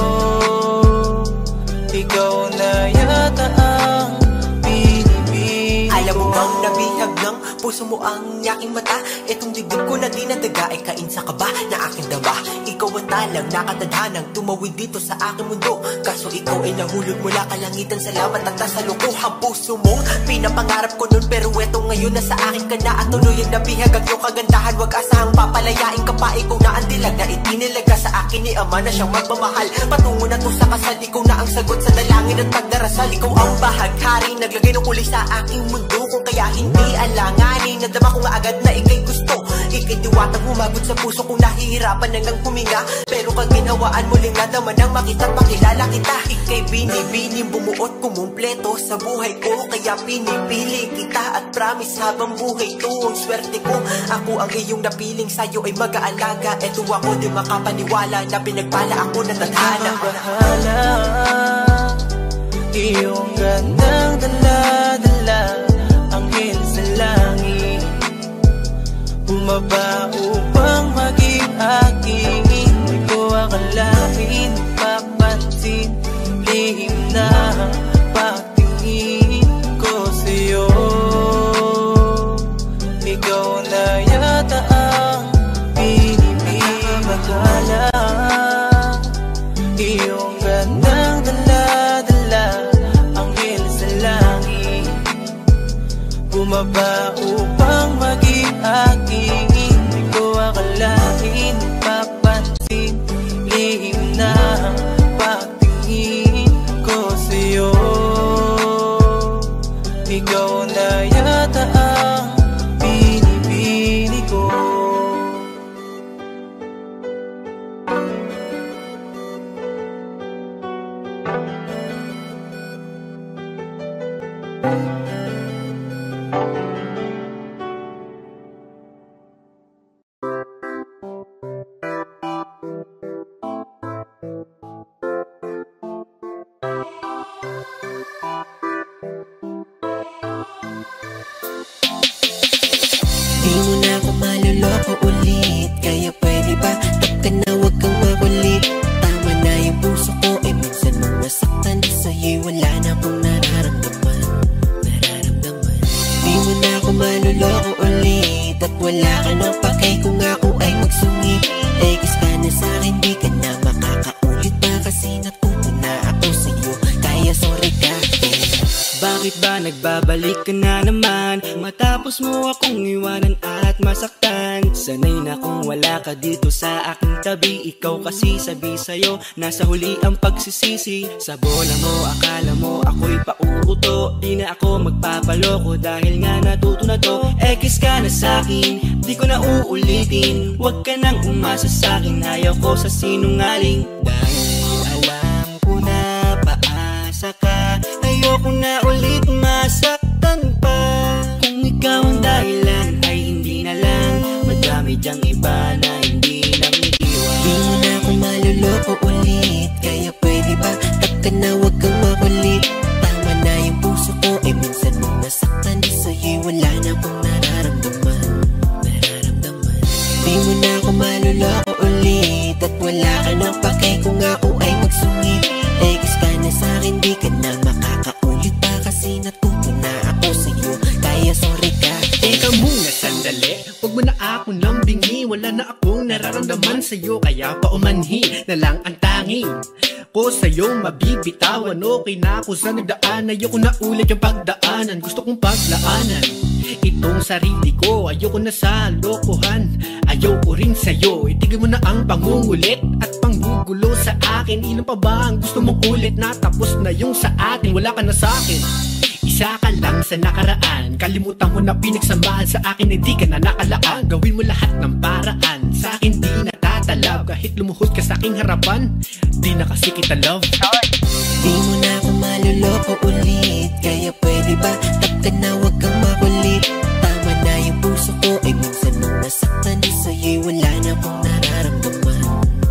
Ikaw na yata ang pinipili ko. Alam mo bang nabihag ng puso mo ang yaking mata? Itong dibdib ko na dinadaga ay kain sa kaba na aking dama. Ikaw ang talang nakatadhanang tumawid dito sa aking mundo. Kaso ikaw ay nahulog mula kalangitan. Salamat at nasa lukuhang puso mong pinapangarap ko nun. Pero eto ngayon nasa akin ka na at tuluyang nabihag ang iyong kagandahan. Huwag asahang papalayain ka pa. Ikaw na ang dilag na itinilaga sa akin ni Ama na siyang magmamahal. Patungo na to sa kasal, ikaw na ang sagot sa dalangin at pagdarasal. Ikaw ang bahaghari, naglagay ng kulay sa aking mundo. Kung kaya hindi alanganin, nadama ko nga agad na ikay gusto. Ikay diwatang humagot sa puso kung nahihirapan hanggang huminga. Pero kang ginawaan muling nadama nang makita at makilala kita. Ikay binibining bumuot kumumpleto sa buhay ko. Kaya pinipili kita at promise habang buhay to ang swerte ko. Ako ang iyong napiling, sa'yo ay mag-aalaga. Eto ako di makapaniwala na pinagpala ako na tadhana. Bahala, iyong gandang dala-dala, anghel sa langit, bumaba upang maging aking. Hindi ko akalain, papansin, lihim na pagtingin ko sa'yo. Ikaw na yata ang pinipili. Bahala, iyong gandang dala-dala, anghel sa langit, bumaba upang maging aking. Hindi ko akalain, papansin, lihim na pagtingin ko sa'yo. Ikaw na yata ang pinipili ko. Di mo na ako maluloko ulit, kaya pwede ba tap ka na wag kang makulit. Tama na yung puso ko, minsan mong nasaktan. Sa'yo'y wala na akong nararamdaman. Di mo na ako maluloko ulit, at wala ka nang pakay kung ako ay magsungit. Kiss ka na sa'kin, di ka na makakaulit pa, kasi natuto na ako sa'yo, kaya sorry ka. Bakit ba nagbabalik ka na naman? Matapos mo akong iwanan at masaktan. Sanay na kung wala ka dito sa aking tabi. Ikaw kasi sabi sa'yo, nasa huli ang pagsisisi. Sa bola mo, akala mo ako'y pauuto. Di na ako magpapaloko dahil nga natuto na to. Kiss ka na sa'kin, di ko na uulitin. Huwag ka nang umasa sa'kin, ayaw ko sa sinungaling. Dahil alam ko na paasa ka, ayoko na ulit masaktan pa. Kung ikaw ang dahilan ay hindi na lang, madami dyang iba na hindi nang iiwan. Di mo na ako maluloko ulit, kaya pwede ba tap ka na wag kang makulit. Tama na yung puso ko, minsan mong nasaktan. Sa'yo'y wala na akong nararamdaman. Di mo na ako maluloko ulit, at wala ka nang pakay kung ako ay magsungit. Kiss ka na sa'kin, di ka na makakaulit pa, kasi natuto na ako sa'yo, kaya sorry ka. Teka muna sandali, huwag mo na ako nang bingi. Wala na akong nararamdaman sa'yo, kaya paumanhi na lang ang tanging ko sa'yo mabibitawan. Okay na ako sa nagdaan, ayoko na ulit yung pagdaanan. Gusto kong paglaanan itong sarili ko, ayoko na sa lokohan. Ayoko rin sa'yo, itigil mo na ang pangungulit at panggugulo sa akin. Ilan pa ba ang gusto mong ulit na tapos na yung sa atin? Wala ka na sa akin, isa ka lang sa nakaraan. Kalimutan mo na pinagsamahan sa akin, hindi ka na nakalaan. Gawin mo lahat ng paraan, sa akin di natatalab. Kahit lumuhod ka sa aking harapan, di na kasi kita love. Di mo na ako maluloko ulit, kaya pwede ba tap ka na wag kang makulit. Tama na yung puso ko, minsan mong nasaktan. Sa'yo'y wala na akong nararamdaman.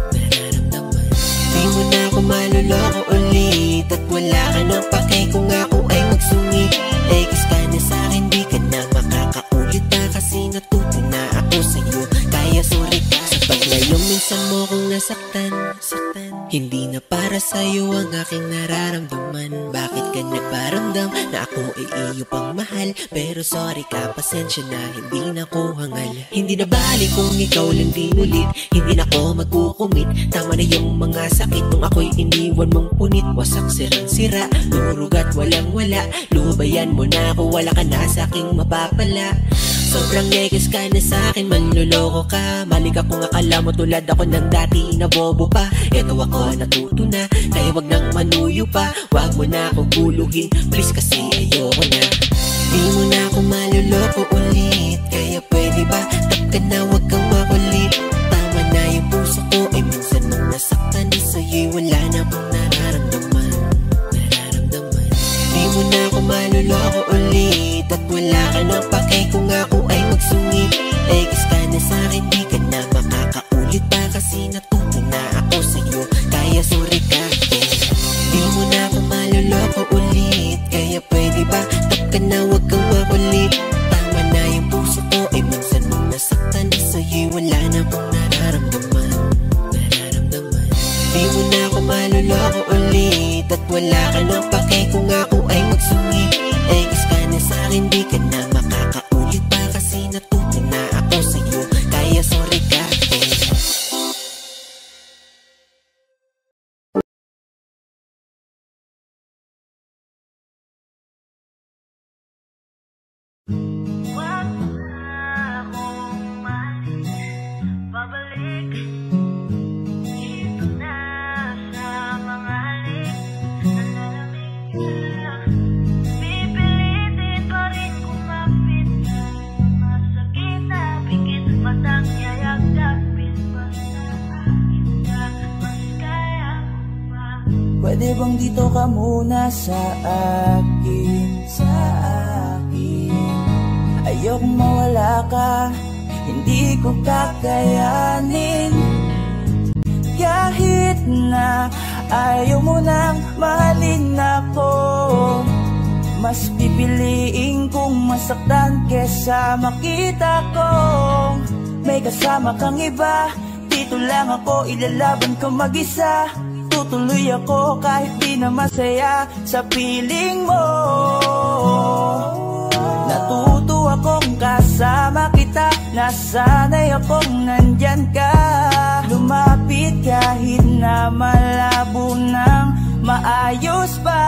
Di mo na ako maluloko ulit, at wala ka nang pakay kung ako ay magsungit. Kiss ka na sa'kin, di ka na makakaulit pa, kasi natuto na ako sa'yo, kaya sorry ka. Sa paglayong minsan mo kong nasaktan, hindi na para sa'yo ang aking nararamdaman. Bakit ka nagparamdam na ako ay iyo pang mahal? Pero sorry ka, pasensya na, hindi na ko hangal. Hindi na balik kung ikaw lang di ulit, hindi na ako magkukumit. Tama na yung mga sakit nung ako'y iniwan mong punit. Wasak sirang-sira, durug at walang-wala. Lubayan mo na ako, wala ka na sa'king mapapala. Sobrang nekis ka na sa'kin, manloloko ka. Mali ka kung akala mo tulad ako ng dati na bobo pa. Eto ako natuto na, kaya wag nang manuyo pa. Wag mo na akong guluhin, please, kasi ayoko na. Di mo na ako maluloko ulit, kaya pwede ba tap ka na wag kang makulit. Tama na yung puso ko, minsan mong nasaktan. Sa'yo'y wala na akong nararamdaman. Di mo na ako maluloko ulit, at wala ka nang pakay kung ako ay magsungit. Kiss ka na sa'kin, di ka na makakaulit pa, kasi natuto na ako sa'yo, kaya sorry ka. Di mo na ako maluloko ulit, kaya pwede ba tap ka na wag kang makulit. Tama na yung puso ko, minsan mong nasaktan. Sa'yo'y wala na akong nararamdaman. Di mo na ako maluloko ulit, at wala ka nang pakay kung ako ay magsungit. Kiss ka na sa'kin, di ka na makakaulit pa, kasi natuto na ako sa'yo, kaya sorry ka. Pwede bang dito ka muna sa akin? Ayokong mawala ka, hindi ko kakayanin. Kahit na ayaw mo nang mahalin ako, Mas pipiliin kong masaktan kesa makita kong may kasama kang iba. Dito lang ako, ilalaban ko mag-isa. Tutuloy ako kahit di na masaya sa piling mo. Natuto akong kasama kita, nasanay akong nandyan ka. Lumapit kahit na malabo ng maayos pa.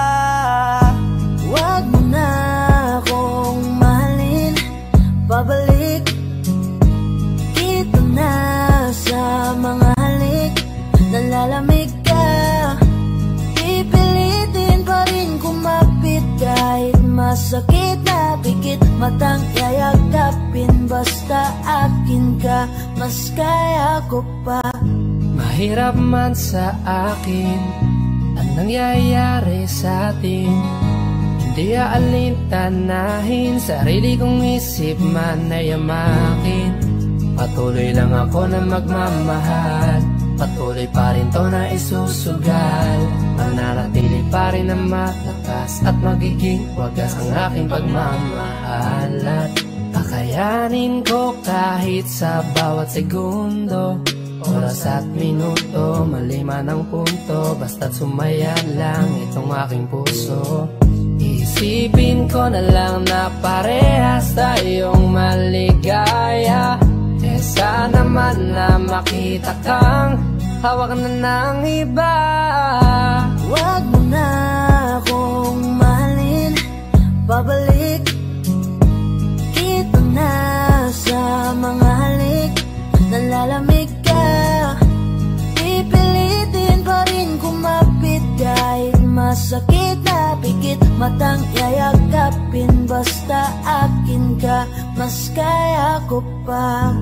Huwag mo na akong mahalin, pabalik kita na sa mga halik. Nalalamig ka, pipilitin pa rin kumapit kahit masakit na pikit. Matang yayagapin basta akin ka, mas kaya ko pa. Mahirap man sa akin ang nangyayari sa atin. Hindi aalintanahin, sarili kong isip man ay amakin. Patuloy lang ako na magmamahal, patuloy pa rin to na isusugal. Mananatili pa rin na malakas at magiging wagas ang aking pagmamahal. At kakayanin ko kahit sa bawat segundo, oras at minuto, maliman ang punto. Basta't sumaya lang itong aking puso. Isipin ko na lang na parehas tayong maligaya. Sana man na makita kang hawak na ng iba. Huwag mo na akong mahalin, pabalik kita na sa mga halik. Nalalamig ka, pipilitin pa rin kumapit kahit masakit na pikit. Matang yayagapin basta akin ka, mas kaya ko pa.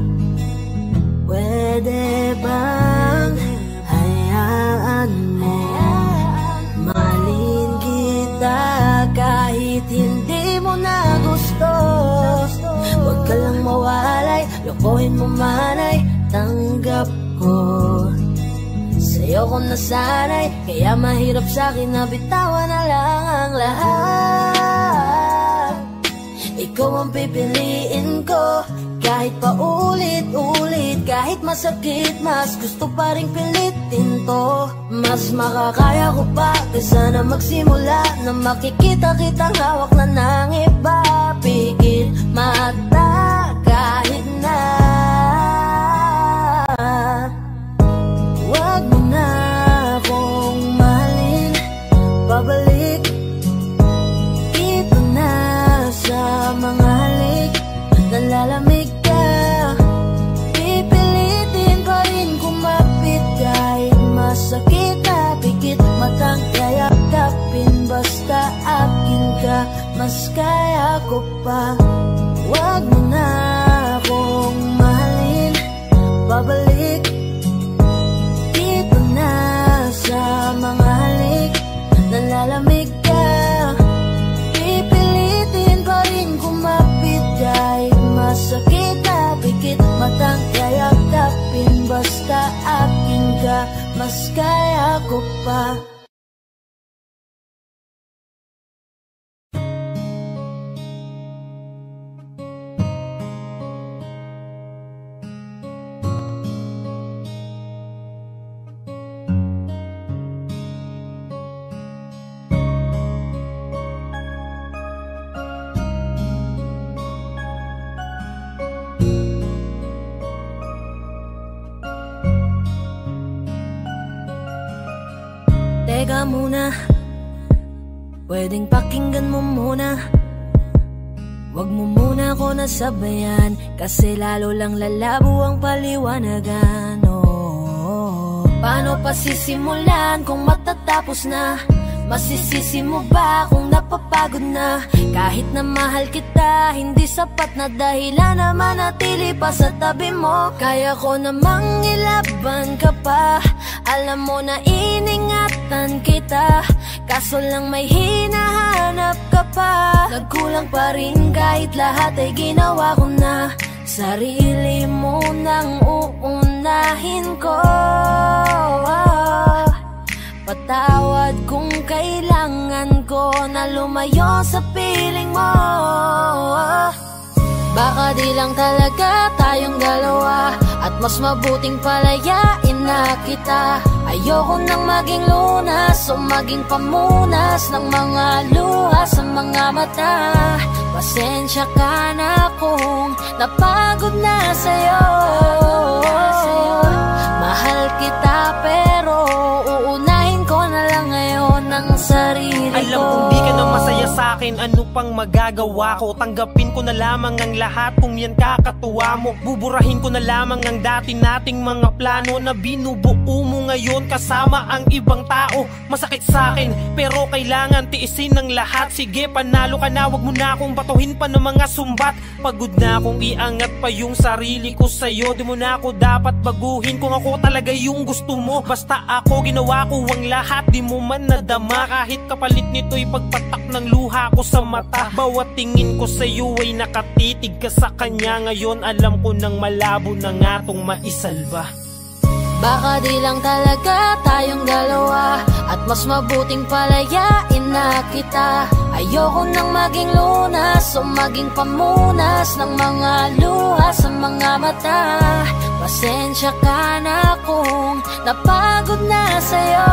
Pwede bang hayaan mo mahalin kita kahit hindi mo na gusto? Huwag ka lang mawalay, lokohin mo man ay tanggap ko. Sa'yo ko nasanay, kaya mahirap sa'kin na bitawan na lang ang lahat. Ikaw ang pipiliin ko, kahit pa ulit-ulit, kahit masakit, mas gusto pa rin pilitin to. Mas makakaya ko pa kaysa na magsimula na makikita kitang hawak na ng iba. Pigil mata kahit na. Huwag mo na akong mahalin, pabalik kita na sa mga halik. Nalalamig ka, pipilitin pa rin kumapit kahit masakit na pikit. Matang yayagapin basta akin ka, mas kaya ko pa. Huwag mo na akong mahalin, pabalik kita na sa mga halik. Nalalamig ka, pipilitin pa rin kumapit kahit masakit na pikit. Matang yayagapin basta akin ka, mas kaya ko pa. Teka muna, pwedeng pakinggan mo muna. Wag mo muna ako nasabayan, kasi lalo lang lalabo ang paliwanagan. Paano pa sisimulan kung matatapos na? Masisisi mo ba kung napapagod na? Kahit na mahal kita, hindi sapat na dahilan na manatili pa sa tabi mo. Kaya ko namang ilaban ka pa, alam mo na iningatan kita. Kaso lang may hinahanap ka pa. Nagkulang pa rin kahit lahat ay ginawa ko na. Sarili mo nang uunahin ko. Patawad kung kailangan ko na lumayo sa piling mo. Baka di lang talaga tayong dalawa, at mas mabuting palayain na kita. Ayoko nang maging lunas o maging pamunas ng mga luha sa mga mata. Pasensya ka na kung napagod na sa'yo. Mahal kita pero uunahin ko na lang ngayon ang sarili ko. Alam kong di ka na masaya sa'kin, ano pang magagawa ko? Tanggapin ko na lamang ang lahat kung yan kakatuwa mo. Buburahin ko na lamang ang dati nating mga plano na binubuo mo ngayon kasama ang ibang tao. Masakit sa'kin pero kailangan tiisin ng lahat. Sige, panalo ka na, wag mo na akong batuhin pa ng mga sumbat. Pagod na akong iangat pa yung sarili ko sa'yo. Di mo na ako dapat baguhin kung ako talaga yung gusto mo. Basta ako, ginawa ko ang lahat, di mo man nadama. Kahit kapalit nito'y pagpatak ng luha ko sa mata. Bawat tingin ko sa'yo ay nakatitig ka sa kanya. Ngayon alam ko nang malabo na nga tong maisalba. Baka di lang talaga tayong dalawa, at mas mabuting palayain na kita. Ayoko nang maging lunas o maging pamunas ng mga luha sa mga mata. Pasensya ka na kung napagod na sa'yo.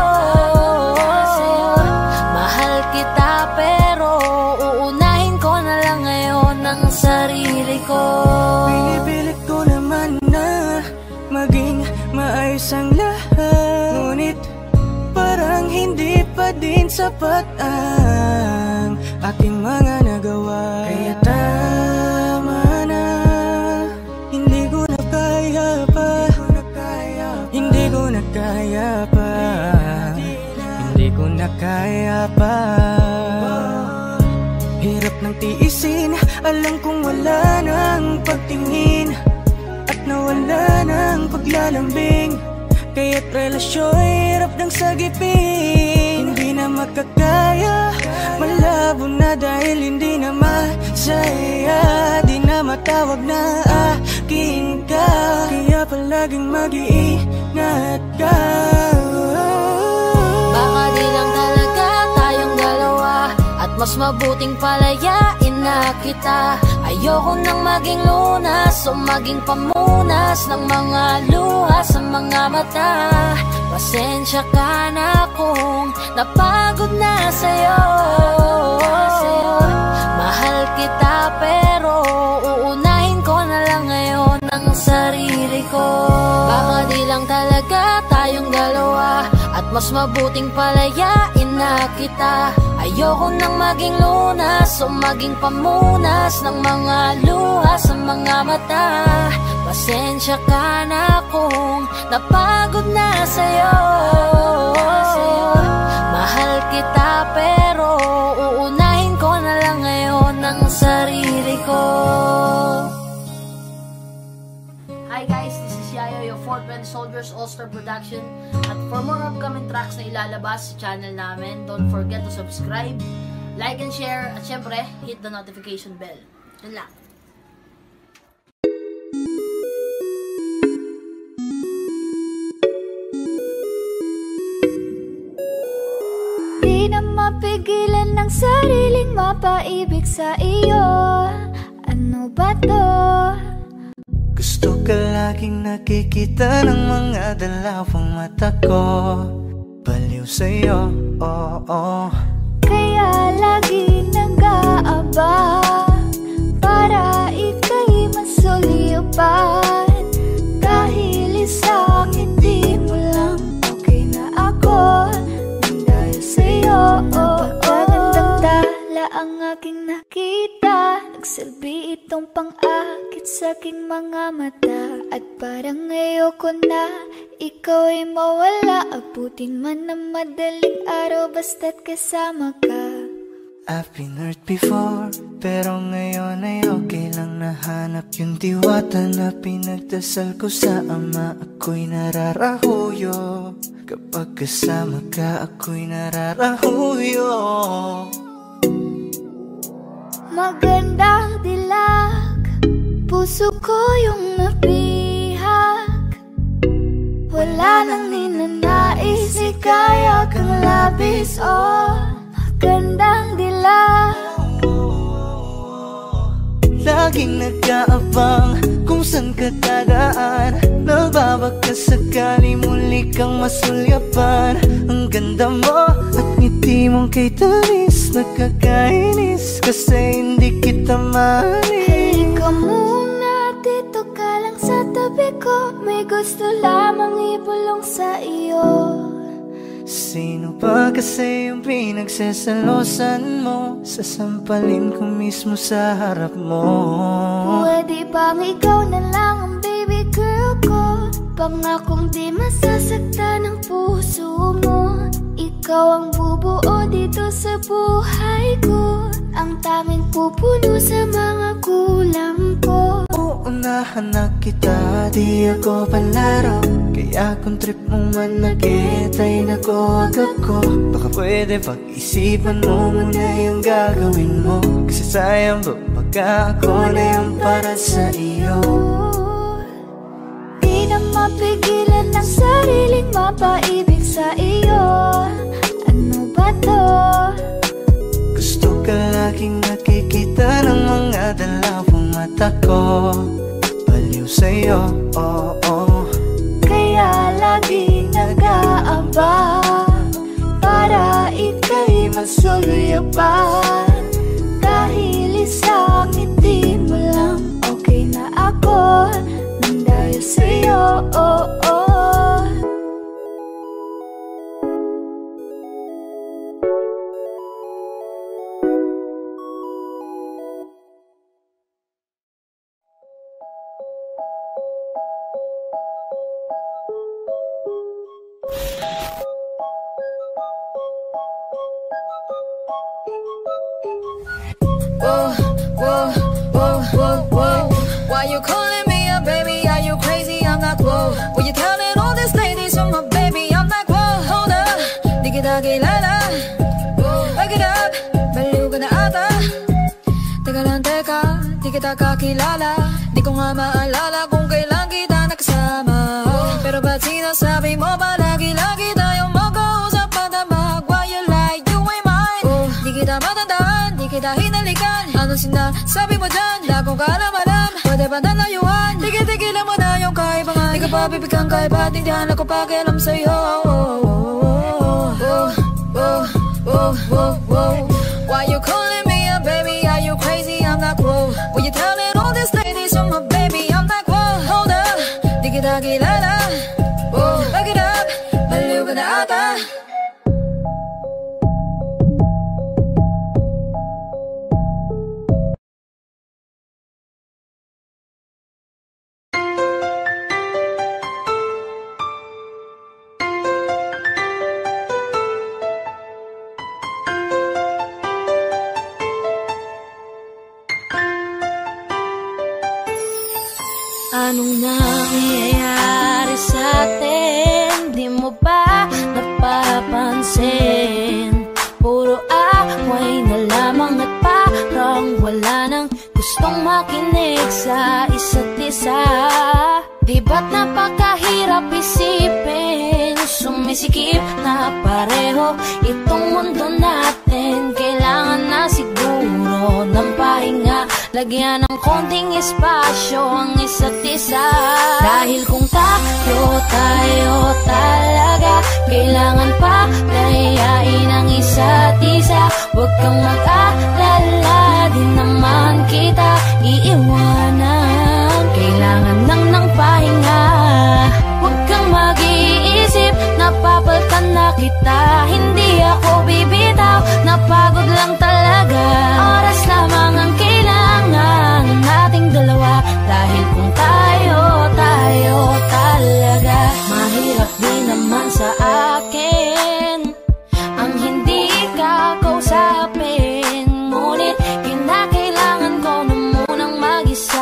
Mahal kita pero uunahin ko na lang ngayon ang sarili ko. Pinipilit ko naman na maging maayos ang lahat, ngunit parang hindi pa din sapat ang aking mga nagawa. Kaya tama na, hindi ko na kaya pa, hindi ko na kaya pa, hindi ko na kaya pa. Hirap ng tiisin, alam kong wala nang pagtingin at nawala ng paglalambing. Kaya't relasyo'y hirap ng sagipin. Hindi na makakaya, malabo na dahil hindi na masaya. Di na matawag na akin ka, kaya palaging mag-iingat ka. Baka di lang talaga tayong dalawa, at mas mabuting palayain na kita. Ayoko nang maging lunas o maging pamunas ng mga luha sa mga mata. Pasensya ka na kung napagod na sa'yo. Mahal kita pero uunahin ko na lang ngayon ang sarili ko. Baka di lang talaga tayong dalawa, at mas mabuting palayain na kita. Ayoko nang maging lunas o maging pamunas ng mga luha sa mga mata. Pasensya ka na kung napagod na sa'yo. Mahal kita pero uunahin ko na lang ngayon ang sarili ko. Hi guys, this is Yayo, your 420 Soldiers All-Star Production. At for more upcoming tracks na ilalabas sa channel namin, don't forget to subscribe, like and share, at syempre, hit the notification bell. Yun lang. Di na mapigilan ng sariling mapaibig sa iyo. Ano ba to? Gusto ka laging nakikita ng mga dalawang mata ko. Baliw sa'yo, oo. Kaya lagi nag-aabang para ika'y masulipan. Dahil isa'kin di mo lang okay na ako. Dahil sa'yo, napakagandang tala ang aking nakita. Nagsilbi itong pang-akit sa aking mga mata. At parang ayoko na ikaw ay mawala. Abutin man ng madaling araw basta't kasama ka. I've been hurt before, pero ngayon ay okay lang. Nahanap yung diwata na pinagdasal ko sa Ama. Ako'y nararahuyo, kapag kasama ka ako'y nararahuyo. Magandang dilag, puso ko yung nabihag. Wala nang ninanais, ikaya kang is on. Magandang dilag. Laging nag-aabang kung saan ka dadaan. Nagbabaka sakali muli kang masulyapan. Ang ganda mo at ngiti mong kay tamis. Nakakainis kasi hindi kita mahalin. Halika muna, dito ka lang sa tabi ko. May gusto lamang ibulong sa iyo. Sino pa kasi yung pinagsasalosan mo? Sasampalin ko mismo sa harap mo. Pwede bang ikaw na lang ang baby girl ko? Pangakong di masasaktan ang puso mo. Ikaw ang bubuo dito sa buhay ko. Ang tanging pupuno sa mga kulang ko. Uunahan na kita, di ako palaro. Kaya kung trip mong manakit ay nakuwag ako. Baka pwede pag-isipan mo muna yung gagawin mo. Kasi sayang ba pagka ako na yung para sa iyo. Di na mapigilan ang sariling mapaibig sa iyo. Ano ba to? Gusto ka laging nakikita ng mga dalawang mata ko. Baliw sa'yo, oh, oh. Kaya lagi nag-aaba para ika'y masulyapan. Dahil isang ngiti mo lang, okay na ako nang dahil sa'yo, oh, oh. Whoa, whoa, whoa, whoa, whoa. Why you calling me a baby? Are you crazy? I'm not whoa. When you telling all these ladies you're my baby, I'm like whoa. Hold up, di kita kilala. Wake it up, baliw ka na ata. Teka lang teka, di kita kakilala. Di ko nga maalala kung kailan kita nakasama. Pero ba't sinasabi mo ba lagi-lagi tayong magkausap at damag? Why you like you ain't mine? Di kita matandaan, di kita hinalikan. Ano sinasabi mo dyan? Lako ka alam-alam. Pwede ba nalayuan? Tigil-tigilan mo na yung kaibangan. Di ka pa bibigyan kaibat, hindi ako pakialam sa'yo. Why you calling me a baby? Are you crazy? I'm not whoa. When you telling all these ladies you're my baby, I'm like whoa. Hold up, di kita kilala. Back it up, baliw ka na ata. Anong nangyayari sa atin? Di mo ba napapansin? Puro away na lamang at parang wala nang gustong makinig sa isa't isa. Di ba't napakahirap isipin? Sumisikip na pareho itong mundo natin. Kailangan na siguro ng pahinga, lagyan ng konting espasyo ang isa't isa. Dahil kung tayo talaga, kailangan pa layain ang isa't isa. Huwag kang mag-alala, di naman kita iiwanan. Kailangan lang ng pahinga. Huwag kang mag-iisip, napapalitan na kita. Hindi ako bibitaw, napagod lang talaga. Oras lamang ang kailangan ng ating dalawa. Dahil kung tayo talaga, mahirap din naman sa akin ang hindi ka kausapin. Ngunit kinakailangan ko na munang mag-isa.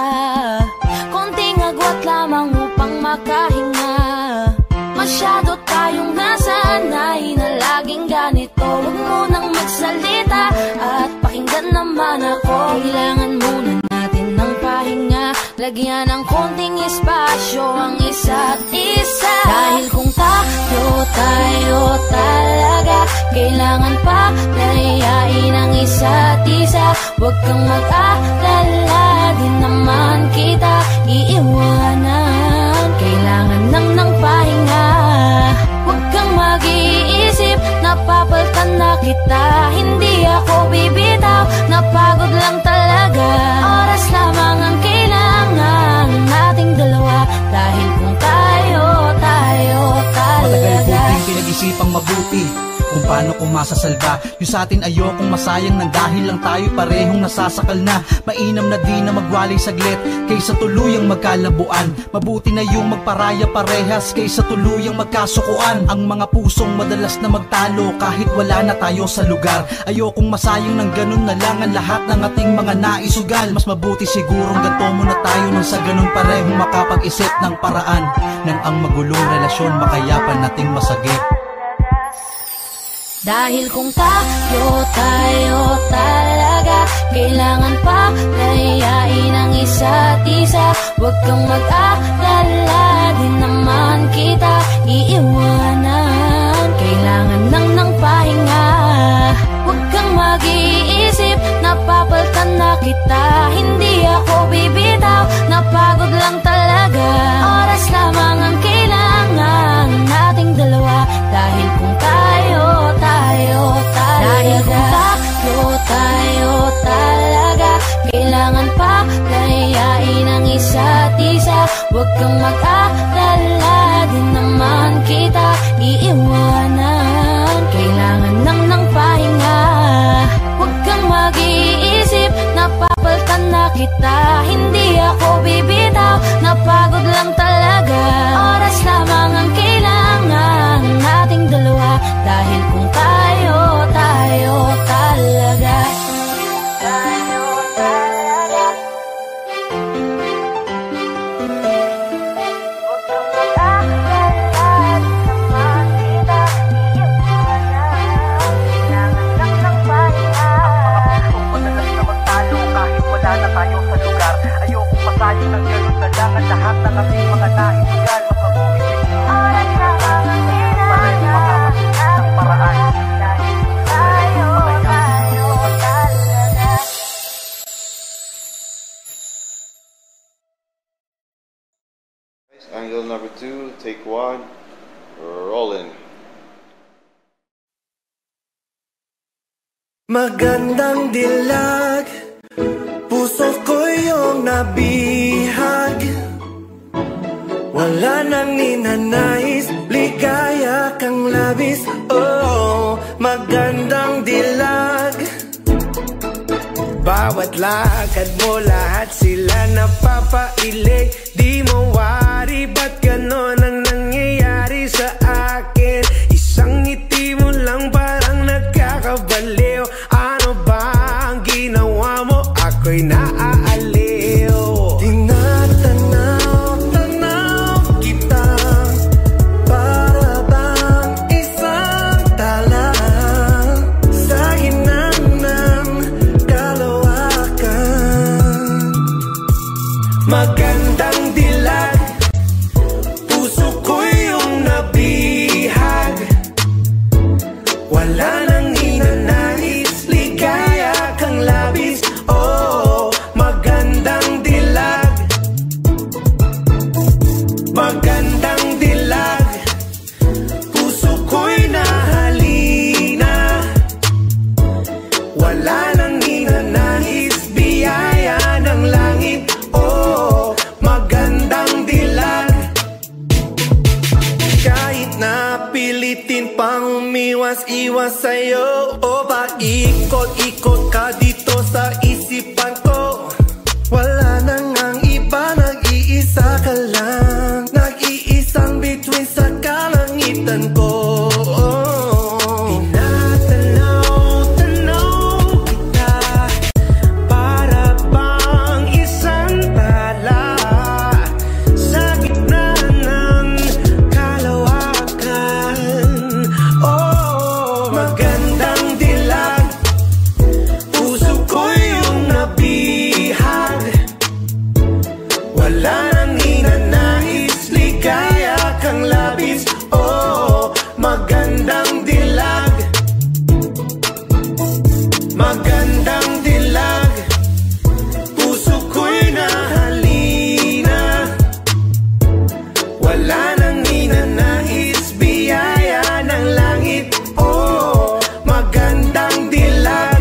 lagyan ng konting espasyo ang isa't isa. Dahil kung tayo talaga, kailangan pa layain ang isa't isa. Huwag kang mag-alala, di naman kita iiwanan. Kailangan lang ng pahinga, huwag kang mag-iisip, napapaltan na kita. Hindi ako bibitaw, napagod lang talaga. Oras lamang ang kailangan nating dalawa. Dahil kung tayo talaga. Matagal ko din pinag-isipang mabuti kung paano ko masasalba yung sa atin. Ayokong masayang nang dahil lang tayo parehong nasasakal na. Mainam na di na magwalay saglit kaysa tuluyang magkalabuan. Mabuti na yung magparaya parehas kaysa tuluyang magkasukuan. Ang mga pusong madalas na magtalo kahit wala na tayo sa lugar. Ayokong masayang ng ganun na lang ang lahat ng ating mga naisugal. Mas mabuti sigurong ganto muna tayo nang sa ganun parehong makapag-isip ng paraan nang ang magulong relasyon makayapan nating masagip. Dahil kung tayo talaga, kailangan pa layain ang isa't isa. Huwag kang mag-alala, di naman kita iiwanan. Kailangan lang ng pahinga, huwag kang mag-iisip, napapaltan na kita. Hindi ako bibitaw, napagod lang talaga. Oras lamang ang kailangan nating dalawa. Dahil kung tayo talaga, dahil kung tayo talaga, kailangan pa layain ang isa't isa. Huwag kang mag-alala, di naman kita iiwanan. Kailangan lang ng pahinga, huwag kang mag-iisip, napapaltan na kita. Hindi ako bibitaw, napagod lang talaga. Oras lamang ang kailangan nating dalawa. Dahil kung tayo talaga, tayo talaga. Huwag kang mag-alala, di naman kita iiwanan. Kailangan lang ng pahinga. Ang madalas na magtalo kahit wala na tayo sa lugar. Ayokong masayang ng ganun na lang ang lahat ng ating mga naisugal. Mas mabuti siguro oras lamang ang kailangan ng paraan. Tayo talaga. Angle number 2, take 1, rolling. Magandang dilag, puso ko yung nabihag. Wala nang ninanais, ligaya kang labis. Oh, magandang dilag. Bawat lakad mo, lahat sila napapailig. Di mo wari, ba't ganon ang nangyayari sa akin? Isang ngiti mo lang parang nagkakabaliw. Ano ba ang ginawa mo? Ako'y naaaliw. Tinatanaw kita, para bang isang tala sa ginang ng kalawakan. Magandang dilag, puso ko yung nabihag. Wala nang ninanais, ligaya kang labis. Oh, magandang dilag, magandang dilag, puso ko'y nahalina. Wala nang ninanais, biyaya ng langit. Oh, magandang dilag. Kahit na pilitin pang umiwas-iwas sa'yo, o paikot-ikot ka dito sa isipan ko. Wala nang ang iba, nag-iisa ka lang, nag-iisang bituin sa kalangitan ko. Tinatanaw-tanaw kita, para bang isang tala sa gitna ng kalawakan. Oh, magandang dilag, puso ko yung nabihag. Wala nang ninanais, ligaya kang labis. Oh, magandang dilag, magandang dilag. Puso ko'y nahalina. Wala nang ninanais, biyaya ng langit. Oh, magandang dilag.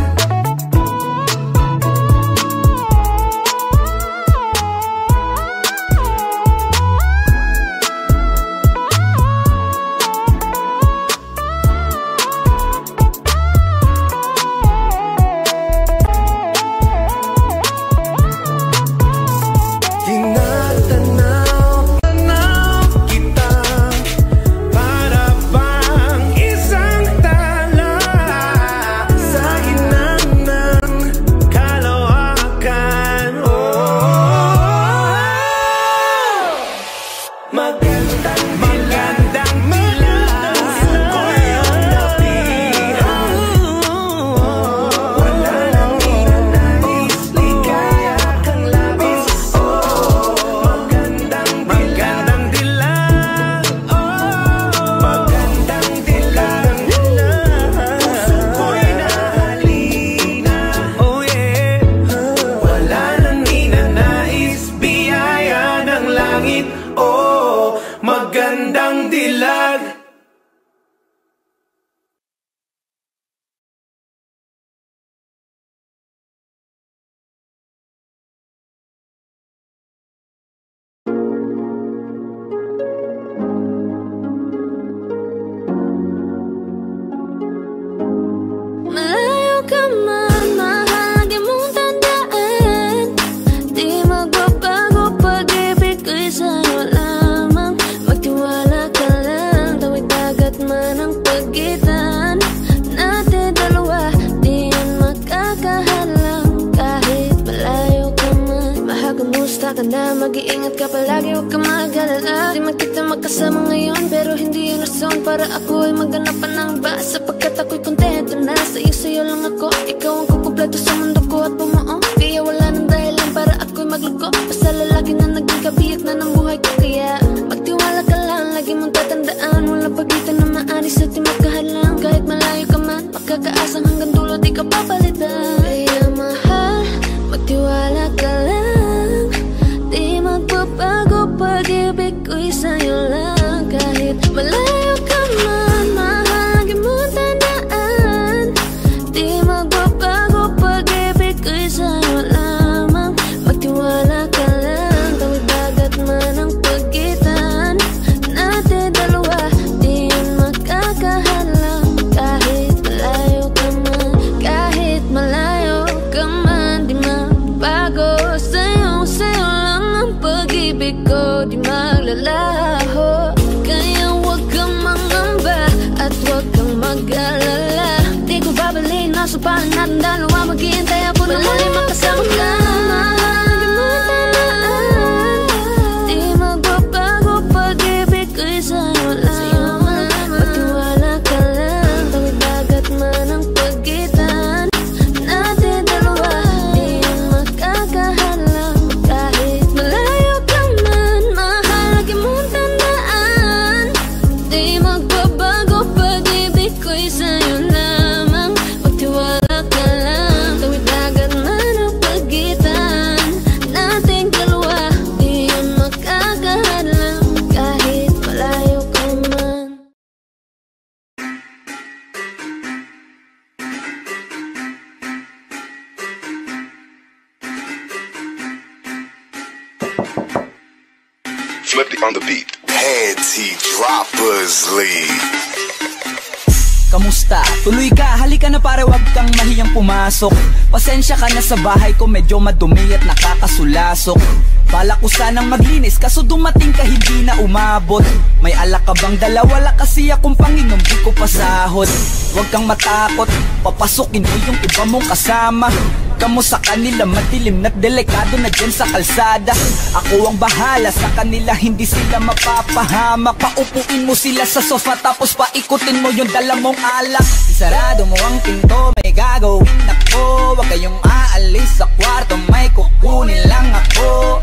Oh, magandang dilag. Malayo ka man, mahagi mong tandaan. Di magbabago pag-ibig ko'y sa'yo lamang. Magtiwala ka lang, tawid dagat man ang pagitan natin dalawa, di yan makakahalang. Kahit malayo ka man, mahagamusta ka na, mag-iingat ka palagi, huwag ka mag-alala. Di man kita magkasama ngayon, pero hindi yun rason para ako ay maghanap pa ng iba. Sapagkat ako'y kontento na sa'yo lang ako. Ikaw ang kukumpleto sa mundo ko at bumuo. Kaya wala nang dahilan para ako'y magluko. Basta lalaki na naging kabiyak na ng buhay ko. Kaya magtiwala ka lang, lagi mong tatandaan. Walang pagitan na maaris at di magkahalang. Kahit malayo ka man, makakaasang hanggang dulo di ka papalitan. Kaya mahal, magtiwala ka lang. Di magbabago pag-ibig ko'y sa'yo lang. Kahit malayo ka man, mahagi mong tandaan. Di magbabago pag-ibig ko'y sa'yo lamang. Magtiwala ka lang, tawid dagat man ang pagitan natin dalawa, di yan makakahalang. Kahit malayo ka man, kahit malayo ka man, di magbago. Sa'yo lang ang pag-ibig ko, di maglalaho. Kaya huwag kang mangamba at huwag kang mag-alala. Di ko babalik, nasa pahan natin dalawa. Maghihintay ako na muli makasama ka. Mahagi mo tandaan, di magbabago pag-ibig ko'y sa'yo lamang. Magtiwala ka lang, tawid dagat man ang pagitan natin dalawa, di yan makakahalang. Kahit malayo ka man, mahagi mong tandaan. Di magbabago pag-ibig ko'y sa'yo lamang. Magtiwala ka lang, tawid dagat man ang pagitan nating dalawa, di yan makakahalang. Kahit malayo ka man. Flip it on the beat. Panty Droppers League. Kamusta? Tuloy ka, halika na pare, wag kang mahiyang pumasok. Pasensya ka na sa bahay ko, medyo madumi at nakakasulasok. Bala ko sanang maglinis, kaso dumating ka hindi na umabot. May alak ka bang dala? Wala kasi akong panginom, di ko pasahod. Wag kang matakot, papasukin mo yung iba mong kasama. Kamo sa kanila, madilim na't delikado na dyan sa kalsada. Ako ang bahala sa kanila, hindi sila mapapahama. Paupuin mo sila sa sofa, tapos paikutin mo yung dala mong alak. Isarado mo ang pinto, may gagawin ako. Huwag kayong aalis sa kwarto, may kukunin lang ako. Kailangan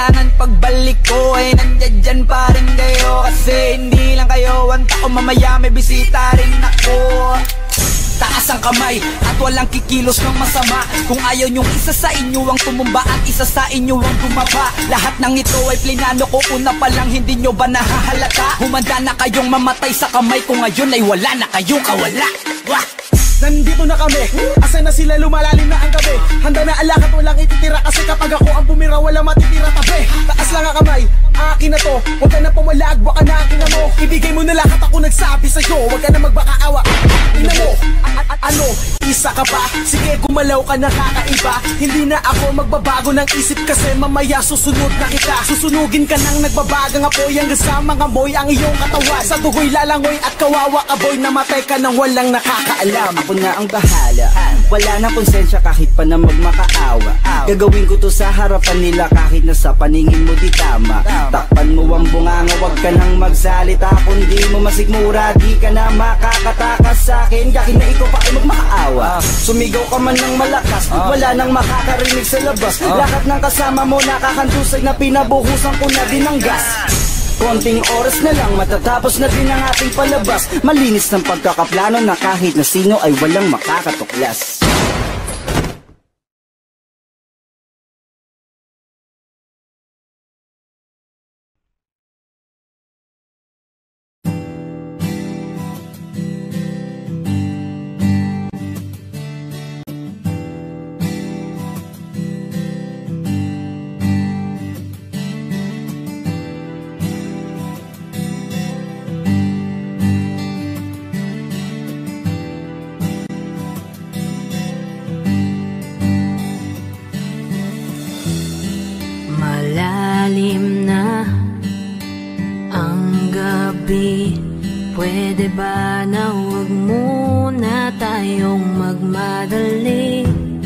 kailangan pagbalik ko ay nandyan dyan pa rin kayo. Kasi hindi lang kayo ang tao, mamaya may bisita rin ako. Taas ang kamay at walang kikilos ng masama. Kung ayaw nyong isa sa inyo ang tumumba at isa sa inyo ang tumaba. Lahat ng ito ay plinano ko una pa lang, hindi nyo ba nahahalata? Humanda na kayong mamatay sa kamay ko ngayon ay wala na kayong kawala. Wah! Nandito na kami, asan na sila, lumalalim na ang gabi. Handa na alak at walang ititira, kasi kapag ako ang bumira wala matitira tabi. Taas lang ang kamay, akin na to, huwag ka na pumalag, baka na akin na mo. Ibigay mo na lahat, ako nagsabi sa'yo, huwag ka na magbakaawa. Ina mo, ano, isa ka ba? Sige gumalaw ka na kakaiba. Hindi na ako magbabago ng isip, kasi mamaya susunod na kita. Susunugin ka nang nagbabagang apoy, hanggang sa mga moy ang iyong katawan. Sa dugoy lalangoy at kawawa ka boy, namatay ka nang walang nakakaalam. Ako na ang bahala, wala nang konsensya kahit pa na magmakaawa. Gagawin ko to sa harapan nila kahit na sa paningin mo di tama. Takpan mo ang bunganga, wag ka nang magsalita. Kung di mo masigmura, di ka na makakatakas sa akin. Kahit na ikaw pa ay magmakaawa. Sumigaw ka man ng malakas, wala nang makakarinig sa labas. Lahat ng kasama mo nakakantusay na pinabuhusan ko na din ng gas. Konting oras na lang matatapos na din ang ating palabas. Malinis ng pagkakaplano na kahit na sino ay walang makakatuklas. Malalim na ang gabi, pwede ba na huwag muna tayong magmadali?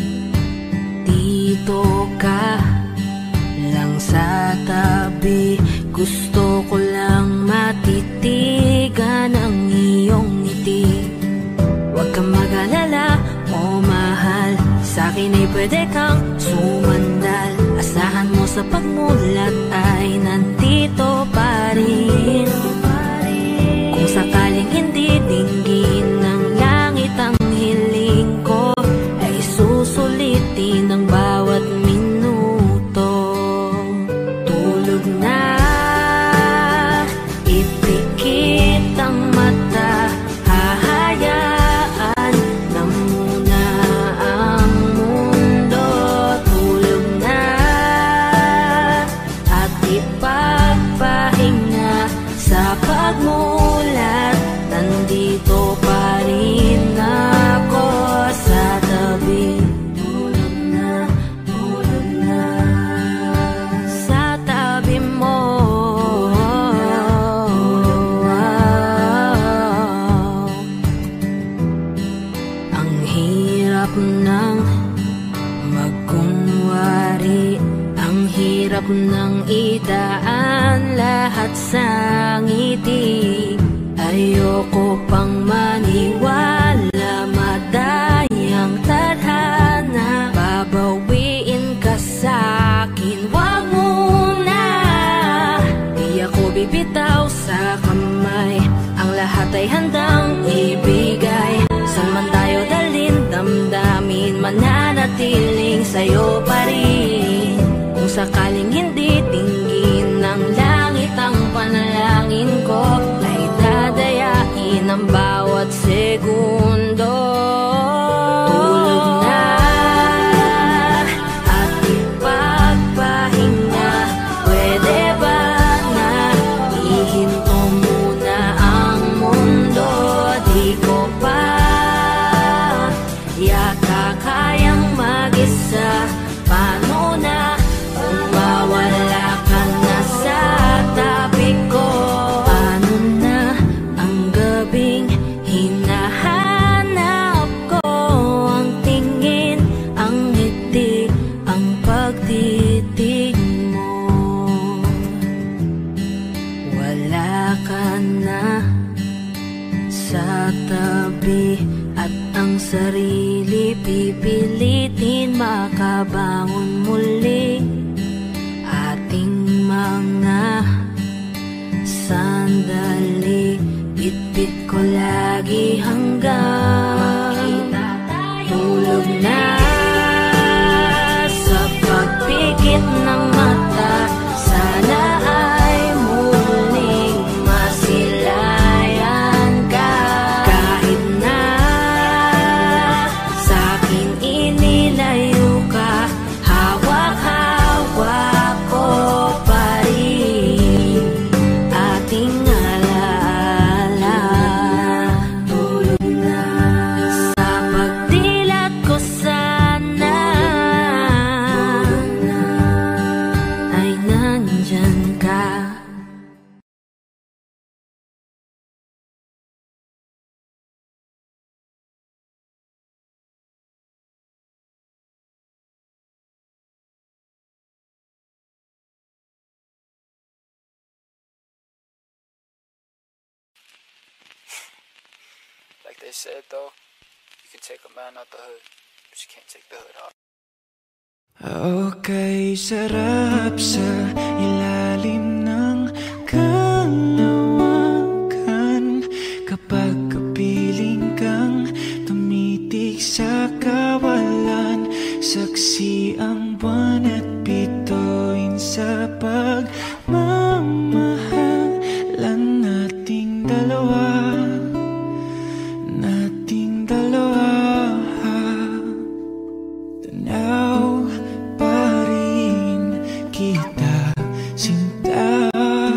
Dito ka lang sa tabi, gusto ko lang matitigan ang iyong ngiti. Huwag kang mag-alala, oh mahal, sa'kin ay pwede kang sumandal. Asahan mo sa pagmulat ay nandito pa rin. Kung sakaling hindi dinggin ng langit ang hiling ko, ay susulitin ang bawat minuto. Tulog na, ipikit ang mata, hahayaan na muna ang mundo. Tulog na at ipagpahinga sa pagmulat, nandito pa rin ako sa tabi. Tulog na sa tabi mo. Ang hirap ng magkunwari, ang hirap ng idaan lahat sa ngiti. Ayoko pang maniwala, madayang tadhana, babawiin ka sa'kin, wag muna. Di ako bibitaw sa kamay, ang lahat ay handang ibigay. Saan man tayo dalhin, damdamin, mananatiling sa'yo pa rin. Kung sakaling hindi tinggin ng langit ang panalangin ko, ay dadayain ang bawat segundo. Tulog na at ipagpahinga, pwede ba na ihinto muna ang mundo? Di ko pa yata kayang mag-isa. Paano na kung mawala ka na sa tabi ko? Paano na ang gabing hinahanap ko? Ang tingin, ang ngiti, ang pagtitig mo. Wala ka na sa tabi, at ang sarili pipilitin makabangon muli. Ating Kapit ko lagi hanggang tulog na. Sa pagpikit ng mata, sana ay muling masilayan ka. Kahit na sa'kin inilayo ka, hawak-hawak ko pa rin ating alaala. Tulog na sa pagdilat ko sana ay nandyan ka. Like they said though, you can take a man out the hood, but you can't take the hood out. Okay, sarap sa ilalim ng kalawakan kapag kapiling kang tumitig sa kawalan. Saksi ang buwan at bituin sa pagmamahalan nating dalawa. Tanaw pa rin kita, sinta.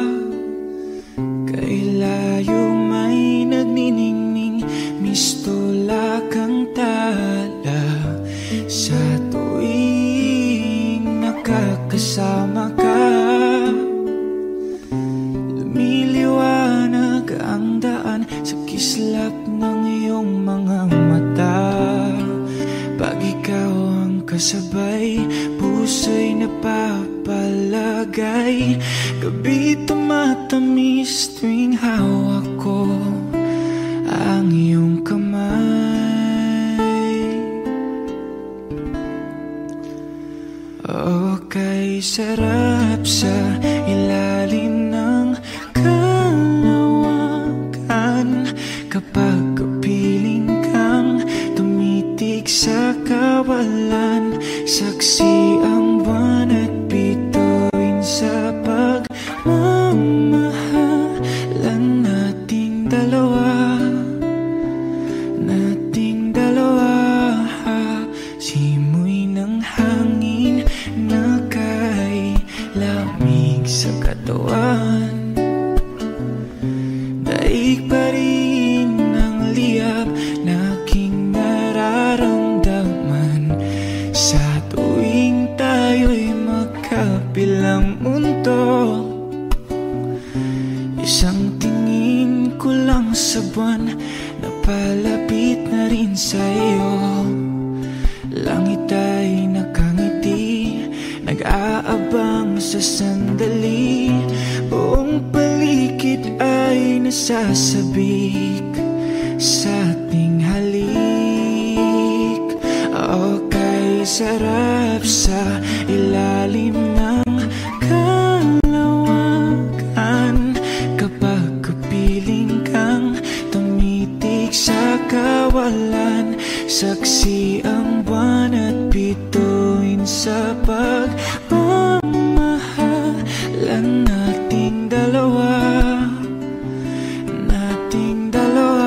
Kay layo may nagniningning, mistula kang tala. Sa tuwing nakakasama ka, lumiliwanag ang daan sa kislap ng iyong mga mata. Pag ikaw ang kasabay, puso'y napapalagay. Gabi tumatamis tuwing hawak ko ang iyong kamay. Okay, sarap sa ilalim ng kalawakan kapag kapiling kang tumitig sa kawalan. Saksi ang buwan at bituin sa pagmamahalan nating dalawa. Nating dalawa, simoy ng hangin na kay lamig sa katawan. Daig pa rin ang liyab na aking nararamdaman sa tuwing tayo'y magkabilang mundo. Isang tingin ko lang sa buwan, napalapit na rin sa iyo. Langit ay nakangiti, nag-aabang sa sandali. Buong paligid ay nasasabik sa ating halik. Okay, sarap sa ilalim ng kalawakan kapag kapiling kang tumitig sa kawalan. Saksi ang buwan at bituin sa pagmamahalan nating dalawa. Nating dalawa.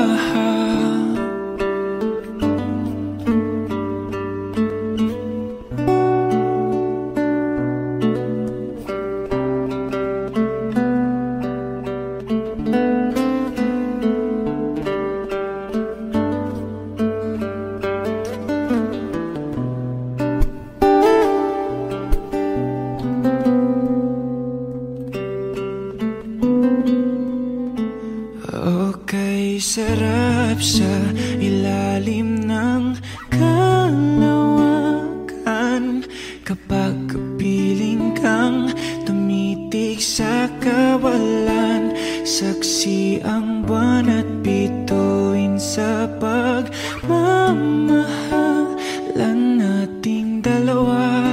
Okay, sarap sa ilalim ng kalawakan kapag kapiling kang tumitig sa kawalan. Saksi ang buwan at bituin sa pagmamahalan nating dalawa.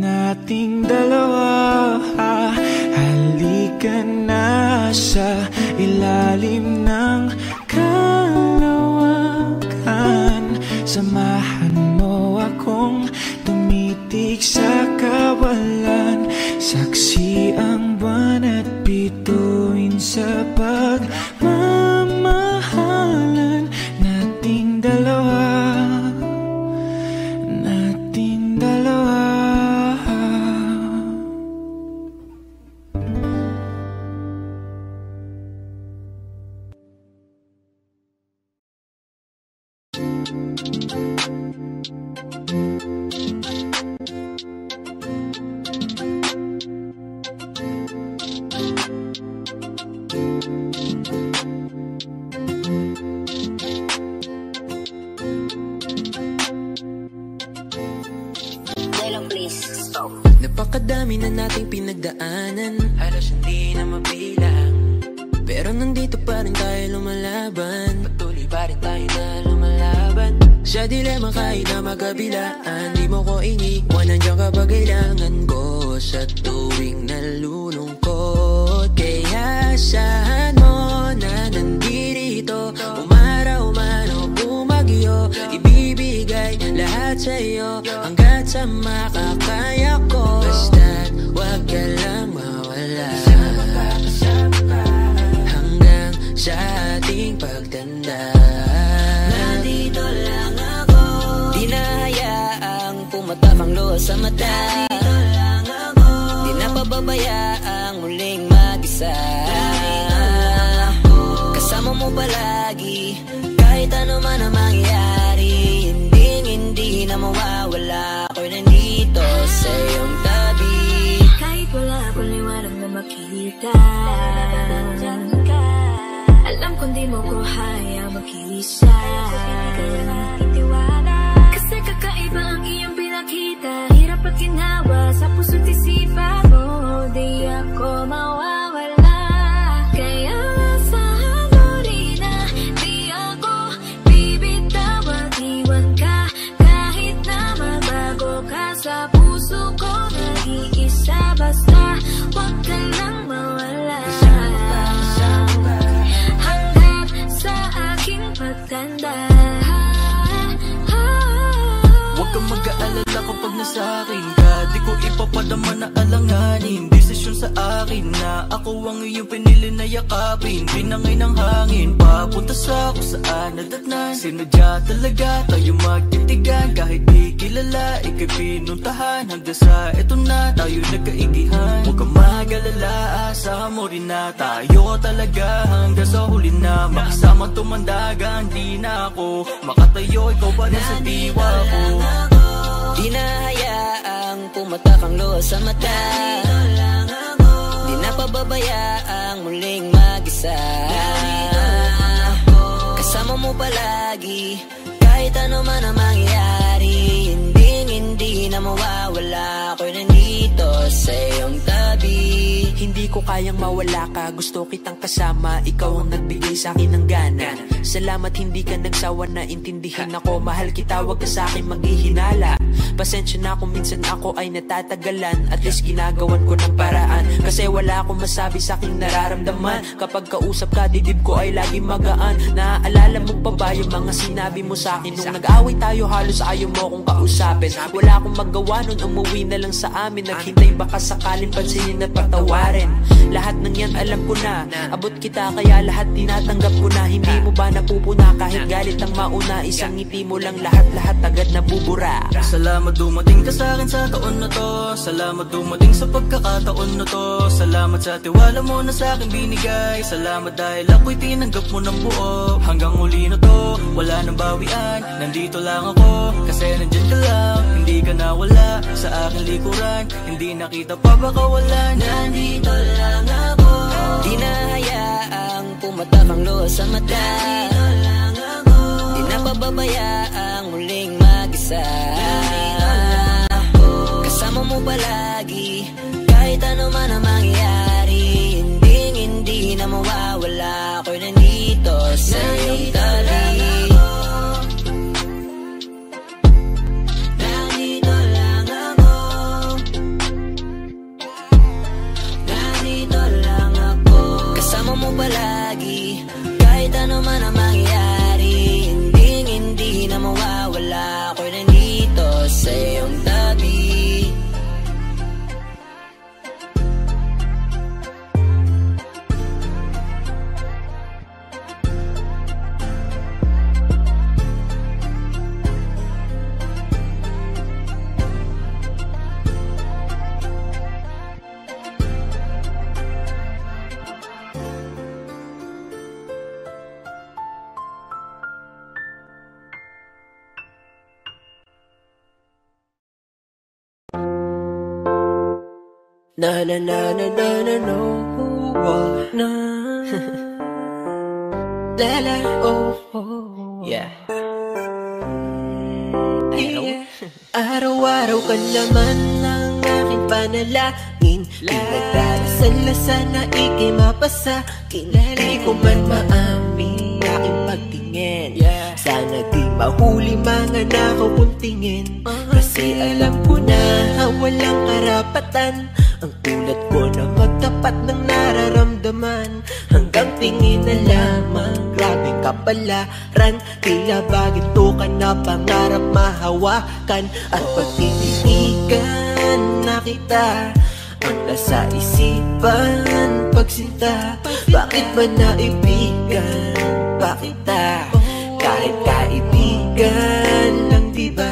Nating dalawa, halika na sa ilalim ng kalawakan. Samahan mo akong tumitig sa kawalan, saksi ang buwan at bituin sa pagmamahalan nating dalawa, nating dalawa. Napakadami na nating pinagdaanan, halos hindi na mabilang. Pero nandito pa rin tayo lumalaban, patuloy pa rin tayo na lumalaban. Sa dilema kahit na magkabilaan, di mo ko iniwan, nandiyan kapag kailangan ko. Sa tuwing nalulungkot, kaya asahan mo na nandito. Umaraw man o bumagyo, ibibigay lahat sa'yo hanggat sa makakaya ko. Basta't wag ka lang mawala, hanggang sa ating pagtanda. Nandito lang ako, di na hayaang pumatak ang luha sa mata. Di na pababayaang muling mag-isa. Kasama mo palagi, kahit ano man ang mangyayari. Hindi na mawawala, ako'y nandito sa iyong tabi. Kahit wala akong liwanag na makita, alam kong di mo ko hayang mag-isa. Kasi kakaiba ang iyong pinakita, hirap at ginawa sa puso't isipan mo. Di ako mawawala, kaya asahan mo rin na di ako bibitawag. Iwan ka kahit na mabago ka sa puso ko, nag-iisa. Basta wag ka lang mawala, hanggang sa aking pagtanda. Huwag kang mag-aalala kapag nasa akin ka, di ko ipapadama na alanganin. Desisyon sa akin na ako ang iyong pinili na yakapin. Pinangay ng hangin, papunta sa kung saan nadatnan. Sinadya talaga tayo magtitigan, kahit di kilala, ika'y pinuntahan. Hanggang sa eto na tayo nagkaigihan. Huwag kang mag-alala, asahan mo rin na tayo talaga hanggang sa huli na. Makasama tumandagan, di na ako makatayo, ikaw pa rin sa diwa ko. Di na hayaang pumatak ang luha sa mata. Di na pababayaang muling mag-isa. Kasama mo palagi, kahit ano man ang mangyayari. Hindi na mawawala, ako'y nandito sa iyong tabi. Hindi ko kayang mawala ka, gusto kitang kasama. Ikaw ang nagbigay sa akin ng gana. Salamat hindi ka nagsawa na intindihin ako. Mahal kita, wag ka sa akin maghihinala. Pasensya na kung minsan ako ay natatagalan, at least ginagawan ko ng paraan. Kasi wala akong masabi sa aking nararamdaman. Kapag kausap ka, dibdib ko ay lagi magaan. Naaalala mo pa ba yung mga sinabi mo sa akin nung nag-away tayo, halos ayaw mo akong kausapin. Wala akong magawa nun, umuwi na lang sa amin. Naghintay baka sakaling pansinin at patawarin. Lahat ng yan alam ko na, abot kita kaya lahat tinatanggap ko na. Hindi mo ba napupuna kahit galit ang mauna? Isang ngiti mo lang lahat-lahat agad nabubura. Salamat dumating ka sa akin sa taon na to. Salamat dumating sa pagkakataon na to. Salamat sa tiwala mo na sa akin binigay. Salamat dahil ako'y tinanggap mo ng buo. Hanggang uli na to, wala nang bawian. Nandito lang ako, kasi nandyan ka lang. Hindi ka nawala sa aking likuran. Hindi nakita pa baka wala. Nandito lang ako, di na hayaang pumatak ang luha sa mata. Di na pababayaang muling mag-isa. Kasama mo palagi, kahit ano man ang mangyayari. Hindi na mawawala, ako'y nandito sa iyong tabi. Nandito lang ako, nandito lang ako. Kasama mo palagi, man ang mangyayari, hindi na mawawala. Ako'y nandito sa iyong tabi. Na na na na na na no na la la oh oh yeah. Araw-araw ka naman ng aking panalangin. Pinagdarasal na sana ika'y mapasa. Kinalay ko man maamin aking pagtingin. Sana di mahuli mga nakaw kong tingin. Kasi alam ko na walang karapatan ang tulad ko na magtapat ng nararamdaman. Hanggang tingin na lamang, grabing kapalaran. Tila bagay to ka na pangarap mahawakan. At pag tinitigan na kita, ang nasa isipan pagsinta. Bakit ba naibigan pa kita? Kahit kaibigan lang diba,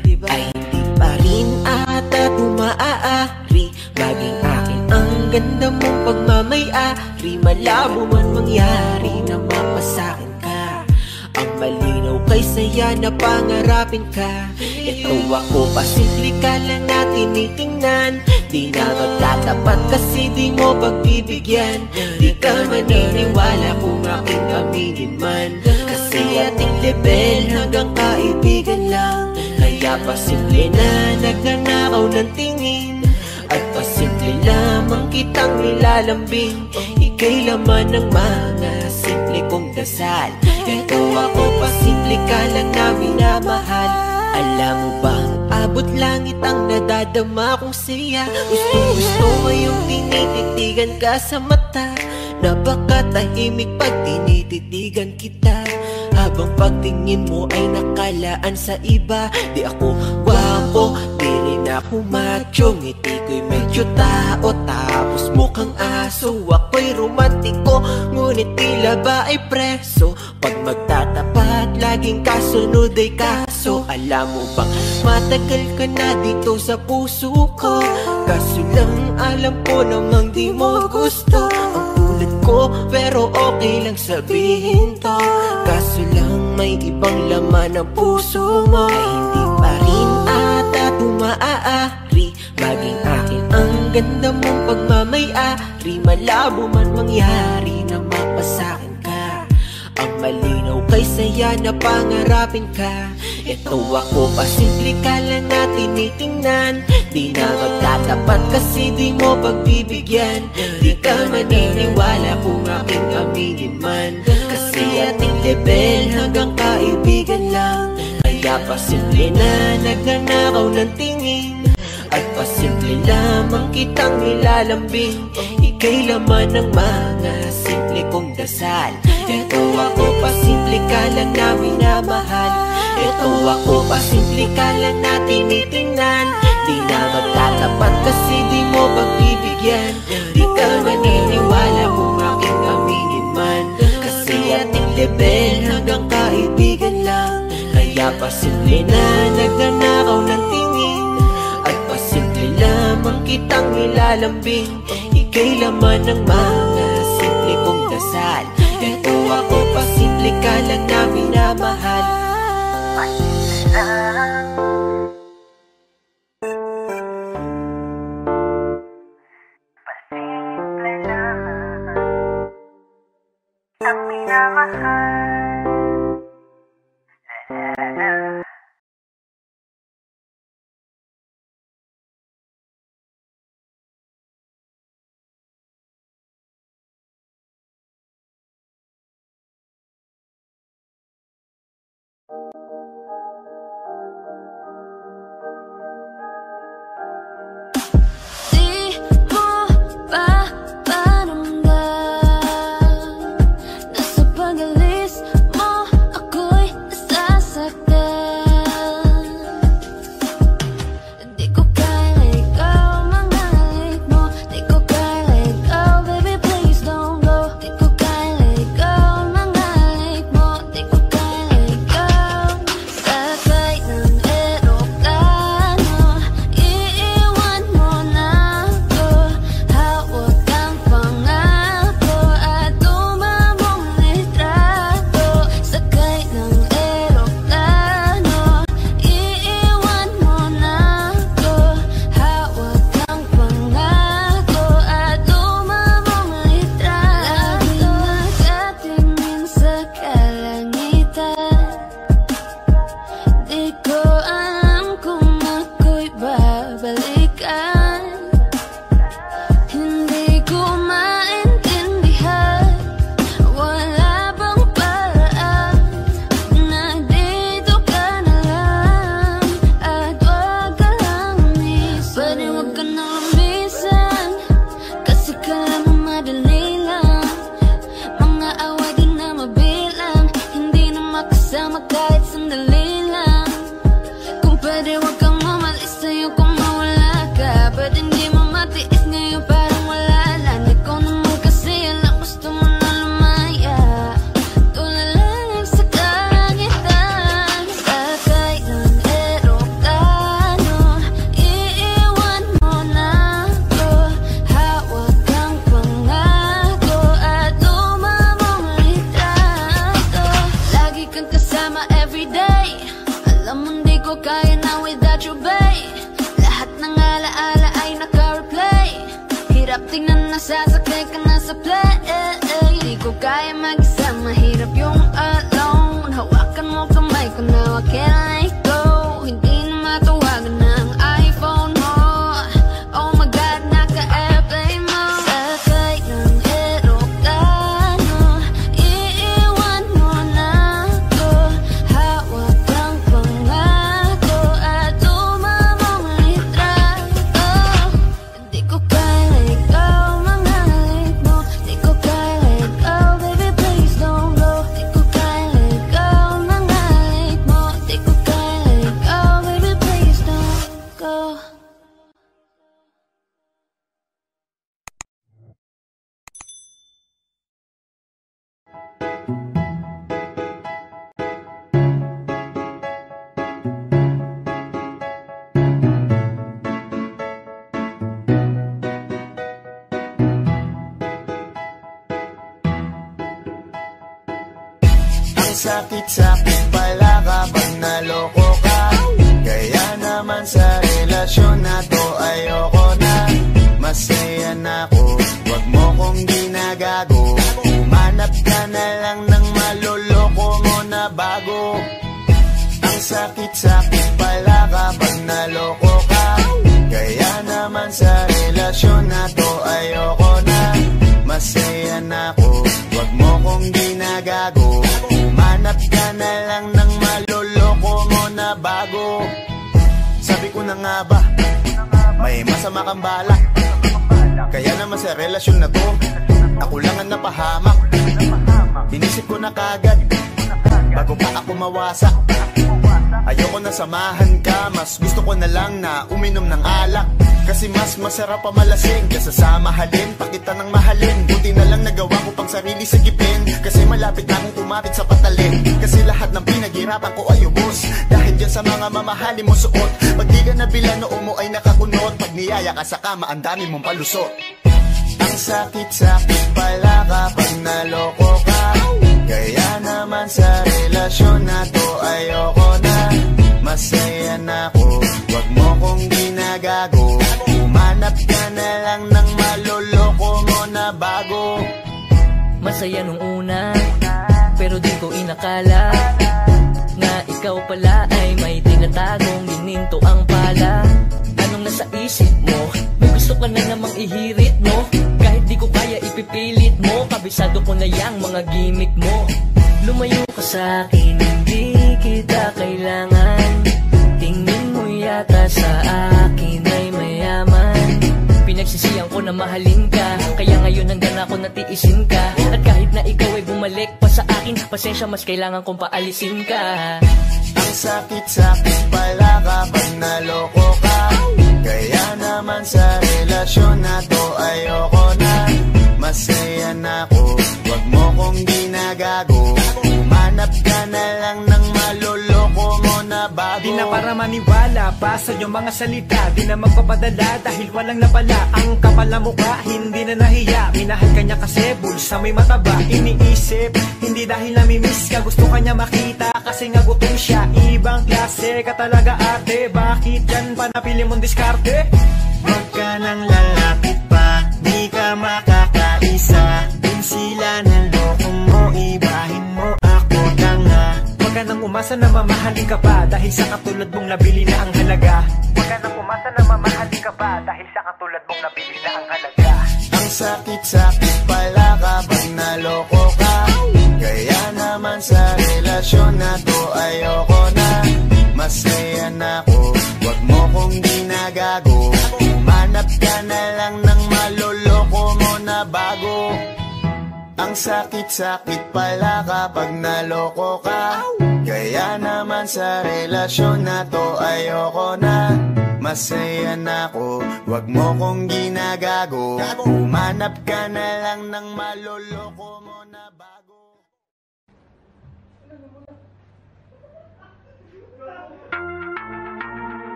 ay hindi pa rin ata tumaaari maging akin ang ganda mong pagmamayari. Malabo man mangyari na mapasakin ka. Ang malinaw kay saya na pangarapin ka. Ito ako, pasimple ka lang na tinitingnan. Di na magtatapat kasi di mo pagbibigyan. Di ka maniniwala kung aking aminin man. Kasi ating level hanggang kaibigan lang. Kaya pasimple na nagnanakaw ng tingin. At pasimple lamang kitang nilalambing. Ika'y laman ng mga simple kong dasal. Ito ako, pasimple ka lang na minamahal. Alam mo bang abot langit ang nadadama kong saya. Gusto ngayong tinititigan ka sa mata. Napakatahimik pag tinititigan kita. Habang pagtingin mo ay nakalaan sa iba. Di ako gwapo, di rin ako macho. Ngiti ko'y medyo tao, tapos mukhang aso. Ako'y romantiko, ngunit tila ba ay preso. Pag magtatapat, laging kasunod ay kaso. Alam mo bang matagal ka na dito sa puso ko? Kaso lang alam ko namang di mo gusto ang tulad ko, pero okay lang sabihin to. Kaso lang may ibang laman ang puso mo. Ay hindi pa rin ata tumaaari maging akin ang ganda mong pagmamayari. Malabo man mangyari na mapasakin ka. Ang malinaw kay saya na pangarapin ka. Ito ako, pasimple ka lang na tinitingnan. Di na magtatapat kasi di mo pagbibigyan. Di ka maniniwala kung aking aminin man. Kasi ating level hanggang kaibigan lang. Kaya pasimple na nagnanakaw ng tingin. At pasimple lamang kitang nilalambing. Ika'y laman ng mga simple kong dasal. Ito ako, pasimple ka lang na minamahal. Ito ako, pasimple ka lang na tinitingnan. Di na magtatapat kasi di mo pagbibigyan. Di ka maniniwala kung aking aminin man. Kasi ating level hanggang kaibigan lang. Kaya pasimple na nagnanakaw ng tingin. At pasimple lamang kitang nilalambing. Ika'y laman ng mga simple kong dasal. Ito ako, pasimple ka lang na minamahal. Pasimple lang. Pasimple lang kitang minamahal. Nasa pag-alis Sasakay ka na sa plane. Di ko kaya mag-isa, mahirap yung alone. Hawakan mo kamay ko na, I can't let go. Hindi na matawagan na ang iPhone mo. Oh my God, naka-airplane mo. Sakay ng eroplano, iiwan mo na ako. Hawak ang pangako at tumamang litrato. Di ko kaya let go, mga late mo. Di ko kaya let go, baby please don't go. Di ko kaya let go, mga late mo. Di ko kaya let go, baby please don't go. Ang sakit-sakit pala kapag naloko ka. Kaya naman sa relasyon na to ayoko na. Masaya na ako, wag mo kong ginagago. Umanap ka na lang ng maloloko mo na bago. Ang sakit-sakit pala kapag naloko ka. Kaya naman sa relasyon na to ayoko na. Masaya na ako, wag mo kong ginagago. Umanap ka na lang ng maloloko mo na bago. Sabi ko na nga ba, may masama kang balak. Kaya naman sa relasyon na to, ako lang ang napahamak. Inisip ko na kagad, bago pa ako mawasak. Ayoko na samahan ka, mas gusto ko na lang na uminom ng alak. Kasi mas masarap pa malasing kesa sa mahalin, pakita ng mahalin. Buti na lang nagawa ko pang sarili sigipin. Kasi malapit na akong kumapit sa patalim. Kasi lahat ng pinaghirapan ko ay ubos dahil dyan sa mga mamahali mo suot. Pag di ka nabila noo mo ay nakakunot. Pag niyaya ka sa kama ang dami mong palusot. Ang sakit-sakit pala kapag naloko ka. Kaya naman sa relasyon na to ayoko na. Masaya na ako, wag mo kong ginagago. Umanap ka na lang ng maloloko mo na bago. Masaya nung una, pero di ko inakala na ikaw pala ay may tinatagong gininto ang pala. Anong nasa isip mo? May gusto ka na namang ihirit mo. Kahit di ko kaya ipipilit mo, kabisado ko na yang mga gimmick mo. Lumayo ka sa'kin, hindi kita kailangan. Tingin mo yata sa akin ay mayaman. Pinagsisiyan ko na mahalin ka, kaya ngayon hanggang ako natiisin ka. At kahit na ikaw ay bumalik pa sa akin, pasensya mas kailangan kong paalisin ka. Ang sakit-sakit pala kapag naloko ka. Kaya naman sa relasyon na to ayoko na. Masaya na ako, wag mo kong ginagago. Umanap ka na lang ng maloloko mo na bago. Di na para maniwala pa sa iyong mga salita. Di na magpapadala dahil walang napala. Ang kapal na mukha, hindi na nahiya. Minahal ka niya kasi bulsa may mataba. Iniisip, hindi dahil namimiss ka. Gusto ka niya makita kasi nga gutom siya. Ibang klase ka talaga ate. Bakit yan pa napili mong diskarte? Huwag ka nang lalapit pa, di ka makakaisa. Din sila ng loko mo, ibahin mo ako tanga. Huwag ka nang umasa na mamahalin ka pa dahil sa katulad mong nabili na ang halaga. Huwag ka nang umasa na mamahalin ka pa dahil sa katulad mong nabili na ang halaga. Ang sakit-sakit pala kapag naloko ka. Kaya naman sa relasyon na to ayoko na. Masaya na ako, wag mo kong ginagago. Umanap ka na lang ng maloloko mo na bago. Ang sakit-sakit pala kapag naloko ka. Kaya naman sa relasyon na to ayoko na. Masaya na ako, wag mo kong ginagago. Umanap ka na lang ng maloloko mo na bago.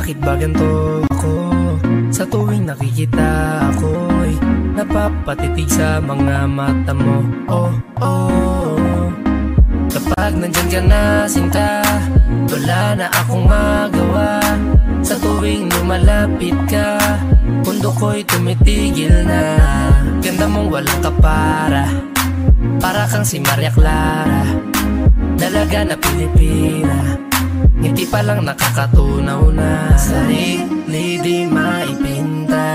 Bakit ba ganito ako? Sa tuwing nakikita ako'y napapatitig sa mga mata mo. Oh, oh. Kapag nandyan ka na sinta, wala na akong magawa. Sa tuwing lumalapit ka, mundo ko'y tumitigil na. Ganda mong walang kapara, para kang si Maria Clara, dalaga na Pilipina. Ngiti pa lang nakakatunaw na. Sarili di maipinta,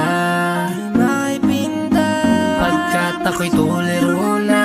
pagkat ako'y tuliro na.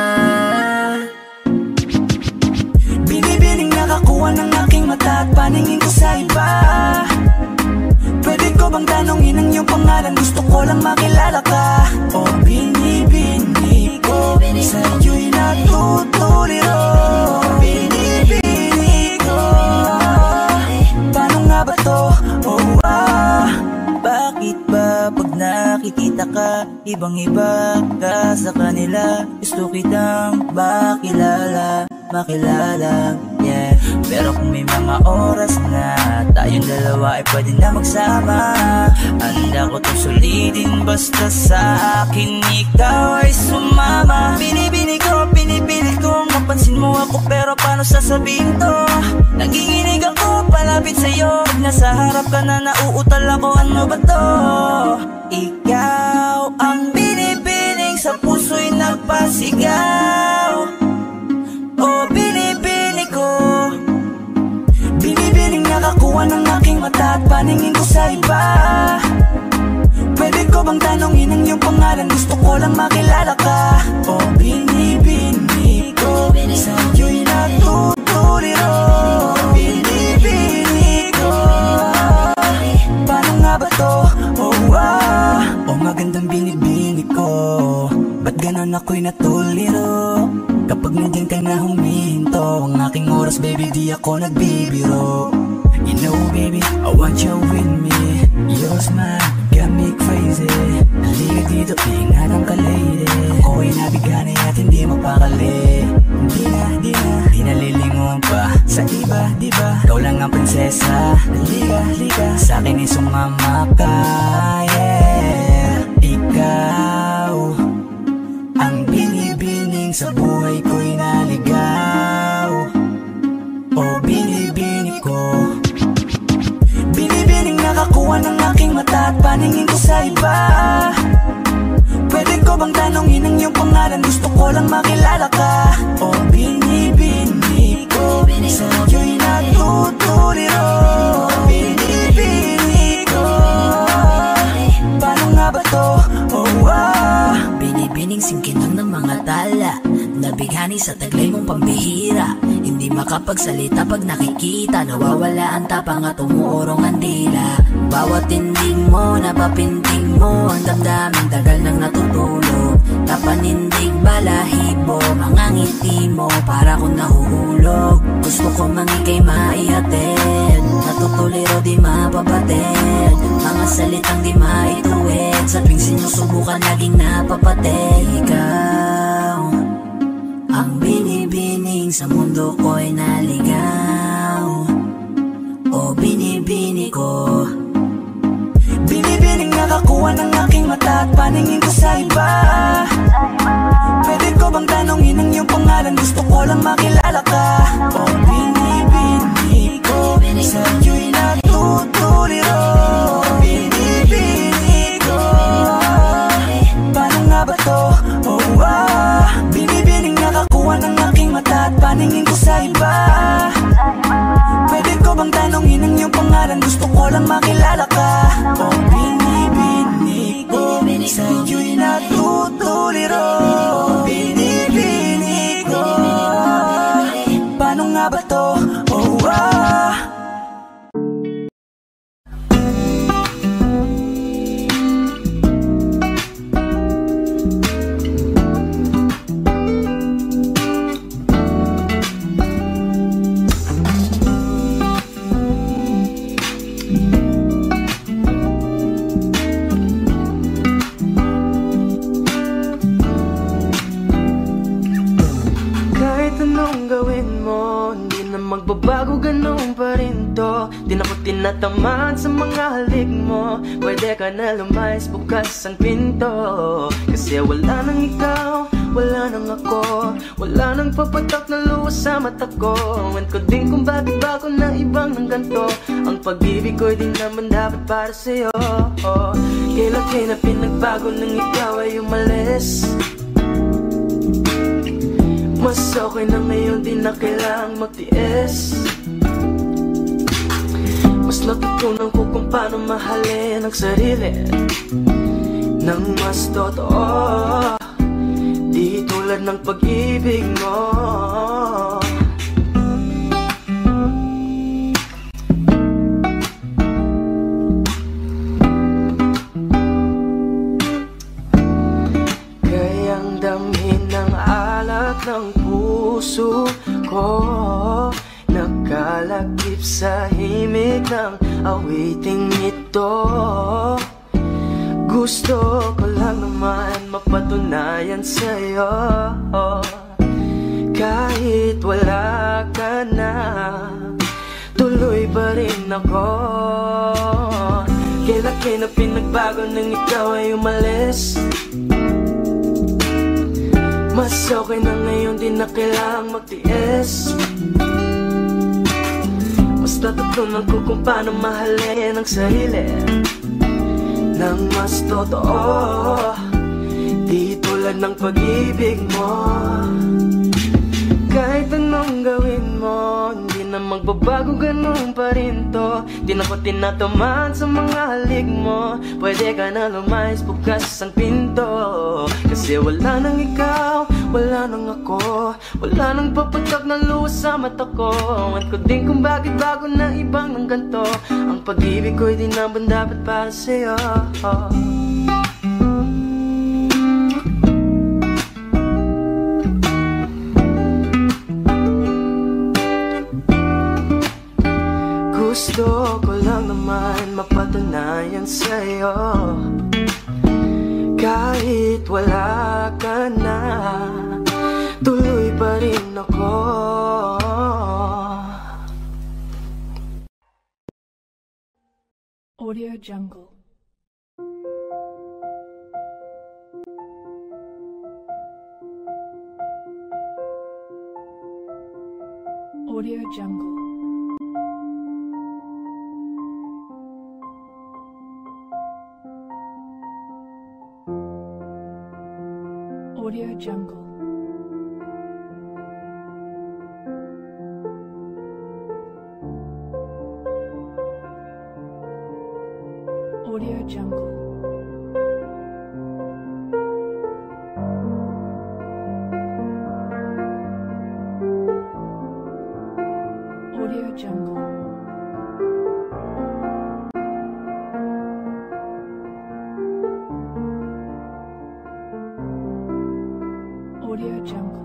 Binibining nakakuha ng aking mata at paningin ko sa iba. Pwede ko bang tanongin ang iyong pangalan? Gusto ko lang makilala ka. O binibini ko, sa'yo'y natutuliro. Binibini ko, paano nga ba to? Oh, bakit ba pag nakikita ka, ibang-iba ka sa kanila? Gusto kitang makilala, yeah. Pero kung may mga oras na tayong dalawa ay pwede na magsama, handa ko itong sulitin basta sa akin ikaw ay sumama. Binibini ko, pinipilit kong mapansin mo ako, pero paano sasabihin to? Nanginginig ako palapit sa'yo, pag nasa harap ka na nauutal ako, ano ba to? Ikaw ang binibining sa puso'y nagpasigaw. O binibini ko, binibining nakakuha ng aking mata at paningin ko sa iba. Pwede ko bang tanongin ang iyong pangalan? Gusto ko lang makilala ka. O binibini ko, sa'yo'y natutuliro. Binibini ko, paano nga ba to? Oh, magandang binibini ko, ba't ganon ako'y natuliro? Kapag nandiyan ka na humihinto, ang aking oras baby di ako nagbibiro. You know baby, I want you with me. Your smile got me crazy. Halika dito, ingatan ka lady. Ako ay nabigani at hindi mapakali. Di nalilingon pa sa iba, diba? Ikaw lang ang prinsesa. Halika, sa akin ay sumama ka, yeah. Ikaw ang binibining sa buhay ko'y naligaw. O binibini ko, binibining nakakuha ng aking mata at paningin ko sa iba. Pwede ko bang tanongin ang iyong pangalan? Gusto ko lang makilala ka. O binibini ko, sa'yo'y natutuliro. Binibini ko, paano nga ba to? Binibining singkinang ng mga tala, nabighani sa taglay mong pambihira. Hindi makapagsalita pag nakikita, nawawala ang tapang at umuurong ang dila. Bawat tindig mo, napapintig mo, ang damdamin tagal nang natutulog. Napanindig balahibo, mga ngiti mo, para kong nahuhulog. Gusto ko mangikay maihatid, natutuliro di mapabatid. Mga salitang di maituwid, sa tuwing sinusubukan laging napapatid. Ikaw ang binibining sa mundo ko'y naligaw. O binibini ko, binibining nakakuha ng aking mata at paningin ko sa iba. Pwede ko bang tanongin ang iyong pangalan? Gusto ko lang makilala ka. O binibini ko, sa'yo'y natutuliro. Binibini ko, paano nga ba to? Binibining nakakuha ng aking mata at paningin ko sa iba. Pwede ko bang tanongin ang iyong pangalan? Gusto ko lang makilala ka. O binibini ko, sa'yo'y natutuliro. Binibini ko, paano nga ba to? Magbabago ganun pa rin to. Di na ko tinatamaan sa mga halik mo. Pwede ka na lumayas, bukas ang pinto. Kasi wala nang ikaw, wala nang ako, wala nang papatak na luwas sa mata ko. Ewan ko din kung bakit ba ako na ibang ng ganto. Ang pag-ibig ko'y di naman dapat para sa'yo. Kailan na pinagbago nang ikaw ay umalis. Mas okay na ngayon, di na kailangang magtiis. Mas natutunan ko kung paano mahalin ang sarili nang mas totoo, di tulad ng pag-ibig mo. Kayang damhin ng alat ng puso ko, nakalakip sa himig ng awiting ito. Gusto ko lang naman mapatunayan sa'yo, kahit wala ka na, tuloy pa rin ako. Kailan na pinagbago nang ikaw ay umalis. Mas okay na ngayon, di na kailangang magtiis. Mas natutunan ko kung paano mahalin ang sarili nang mas totoo, di tulad ng pag-ibig mo. Kahit anong gawin mo, hindi na magbabago, ganun pa rin to. Di na ko tinatamaan sa mga halik mo. Pwede ka na lumayas, bukas ang pinto. Kasi wala nang ikaw, wala nang ako, wala nang papatak na luwas sa mata ko. Ewan ko din kung bakit bago na ibang ng ganto. Ang pag-ibig ko'y di naman dapat para sa'yo. Gusto ko lang naman mapatunayan sa'yo, kahit wala ka na, tuloy pa rin ako. Audio Jungle. Audio Jungle. Audio Jungle. Audio Jungle. Audio Jungle. Audio Jungle.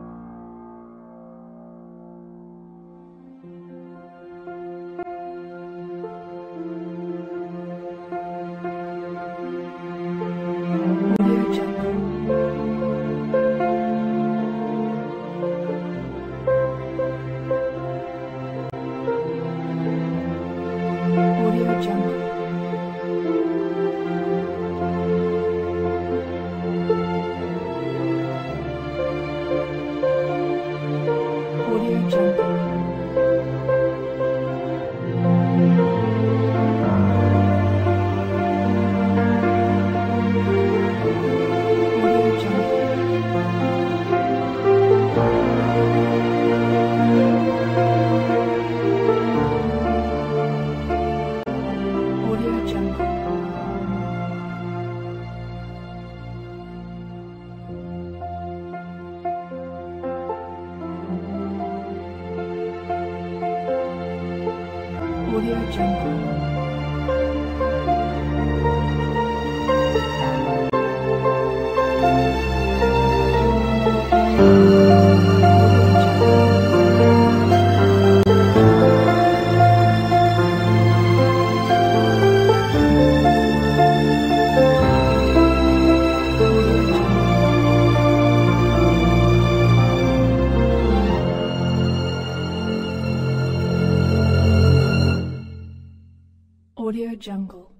Audio Jungle. Audio Jungle. Audio Jungle. Jungle.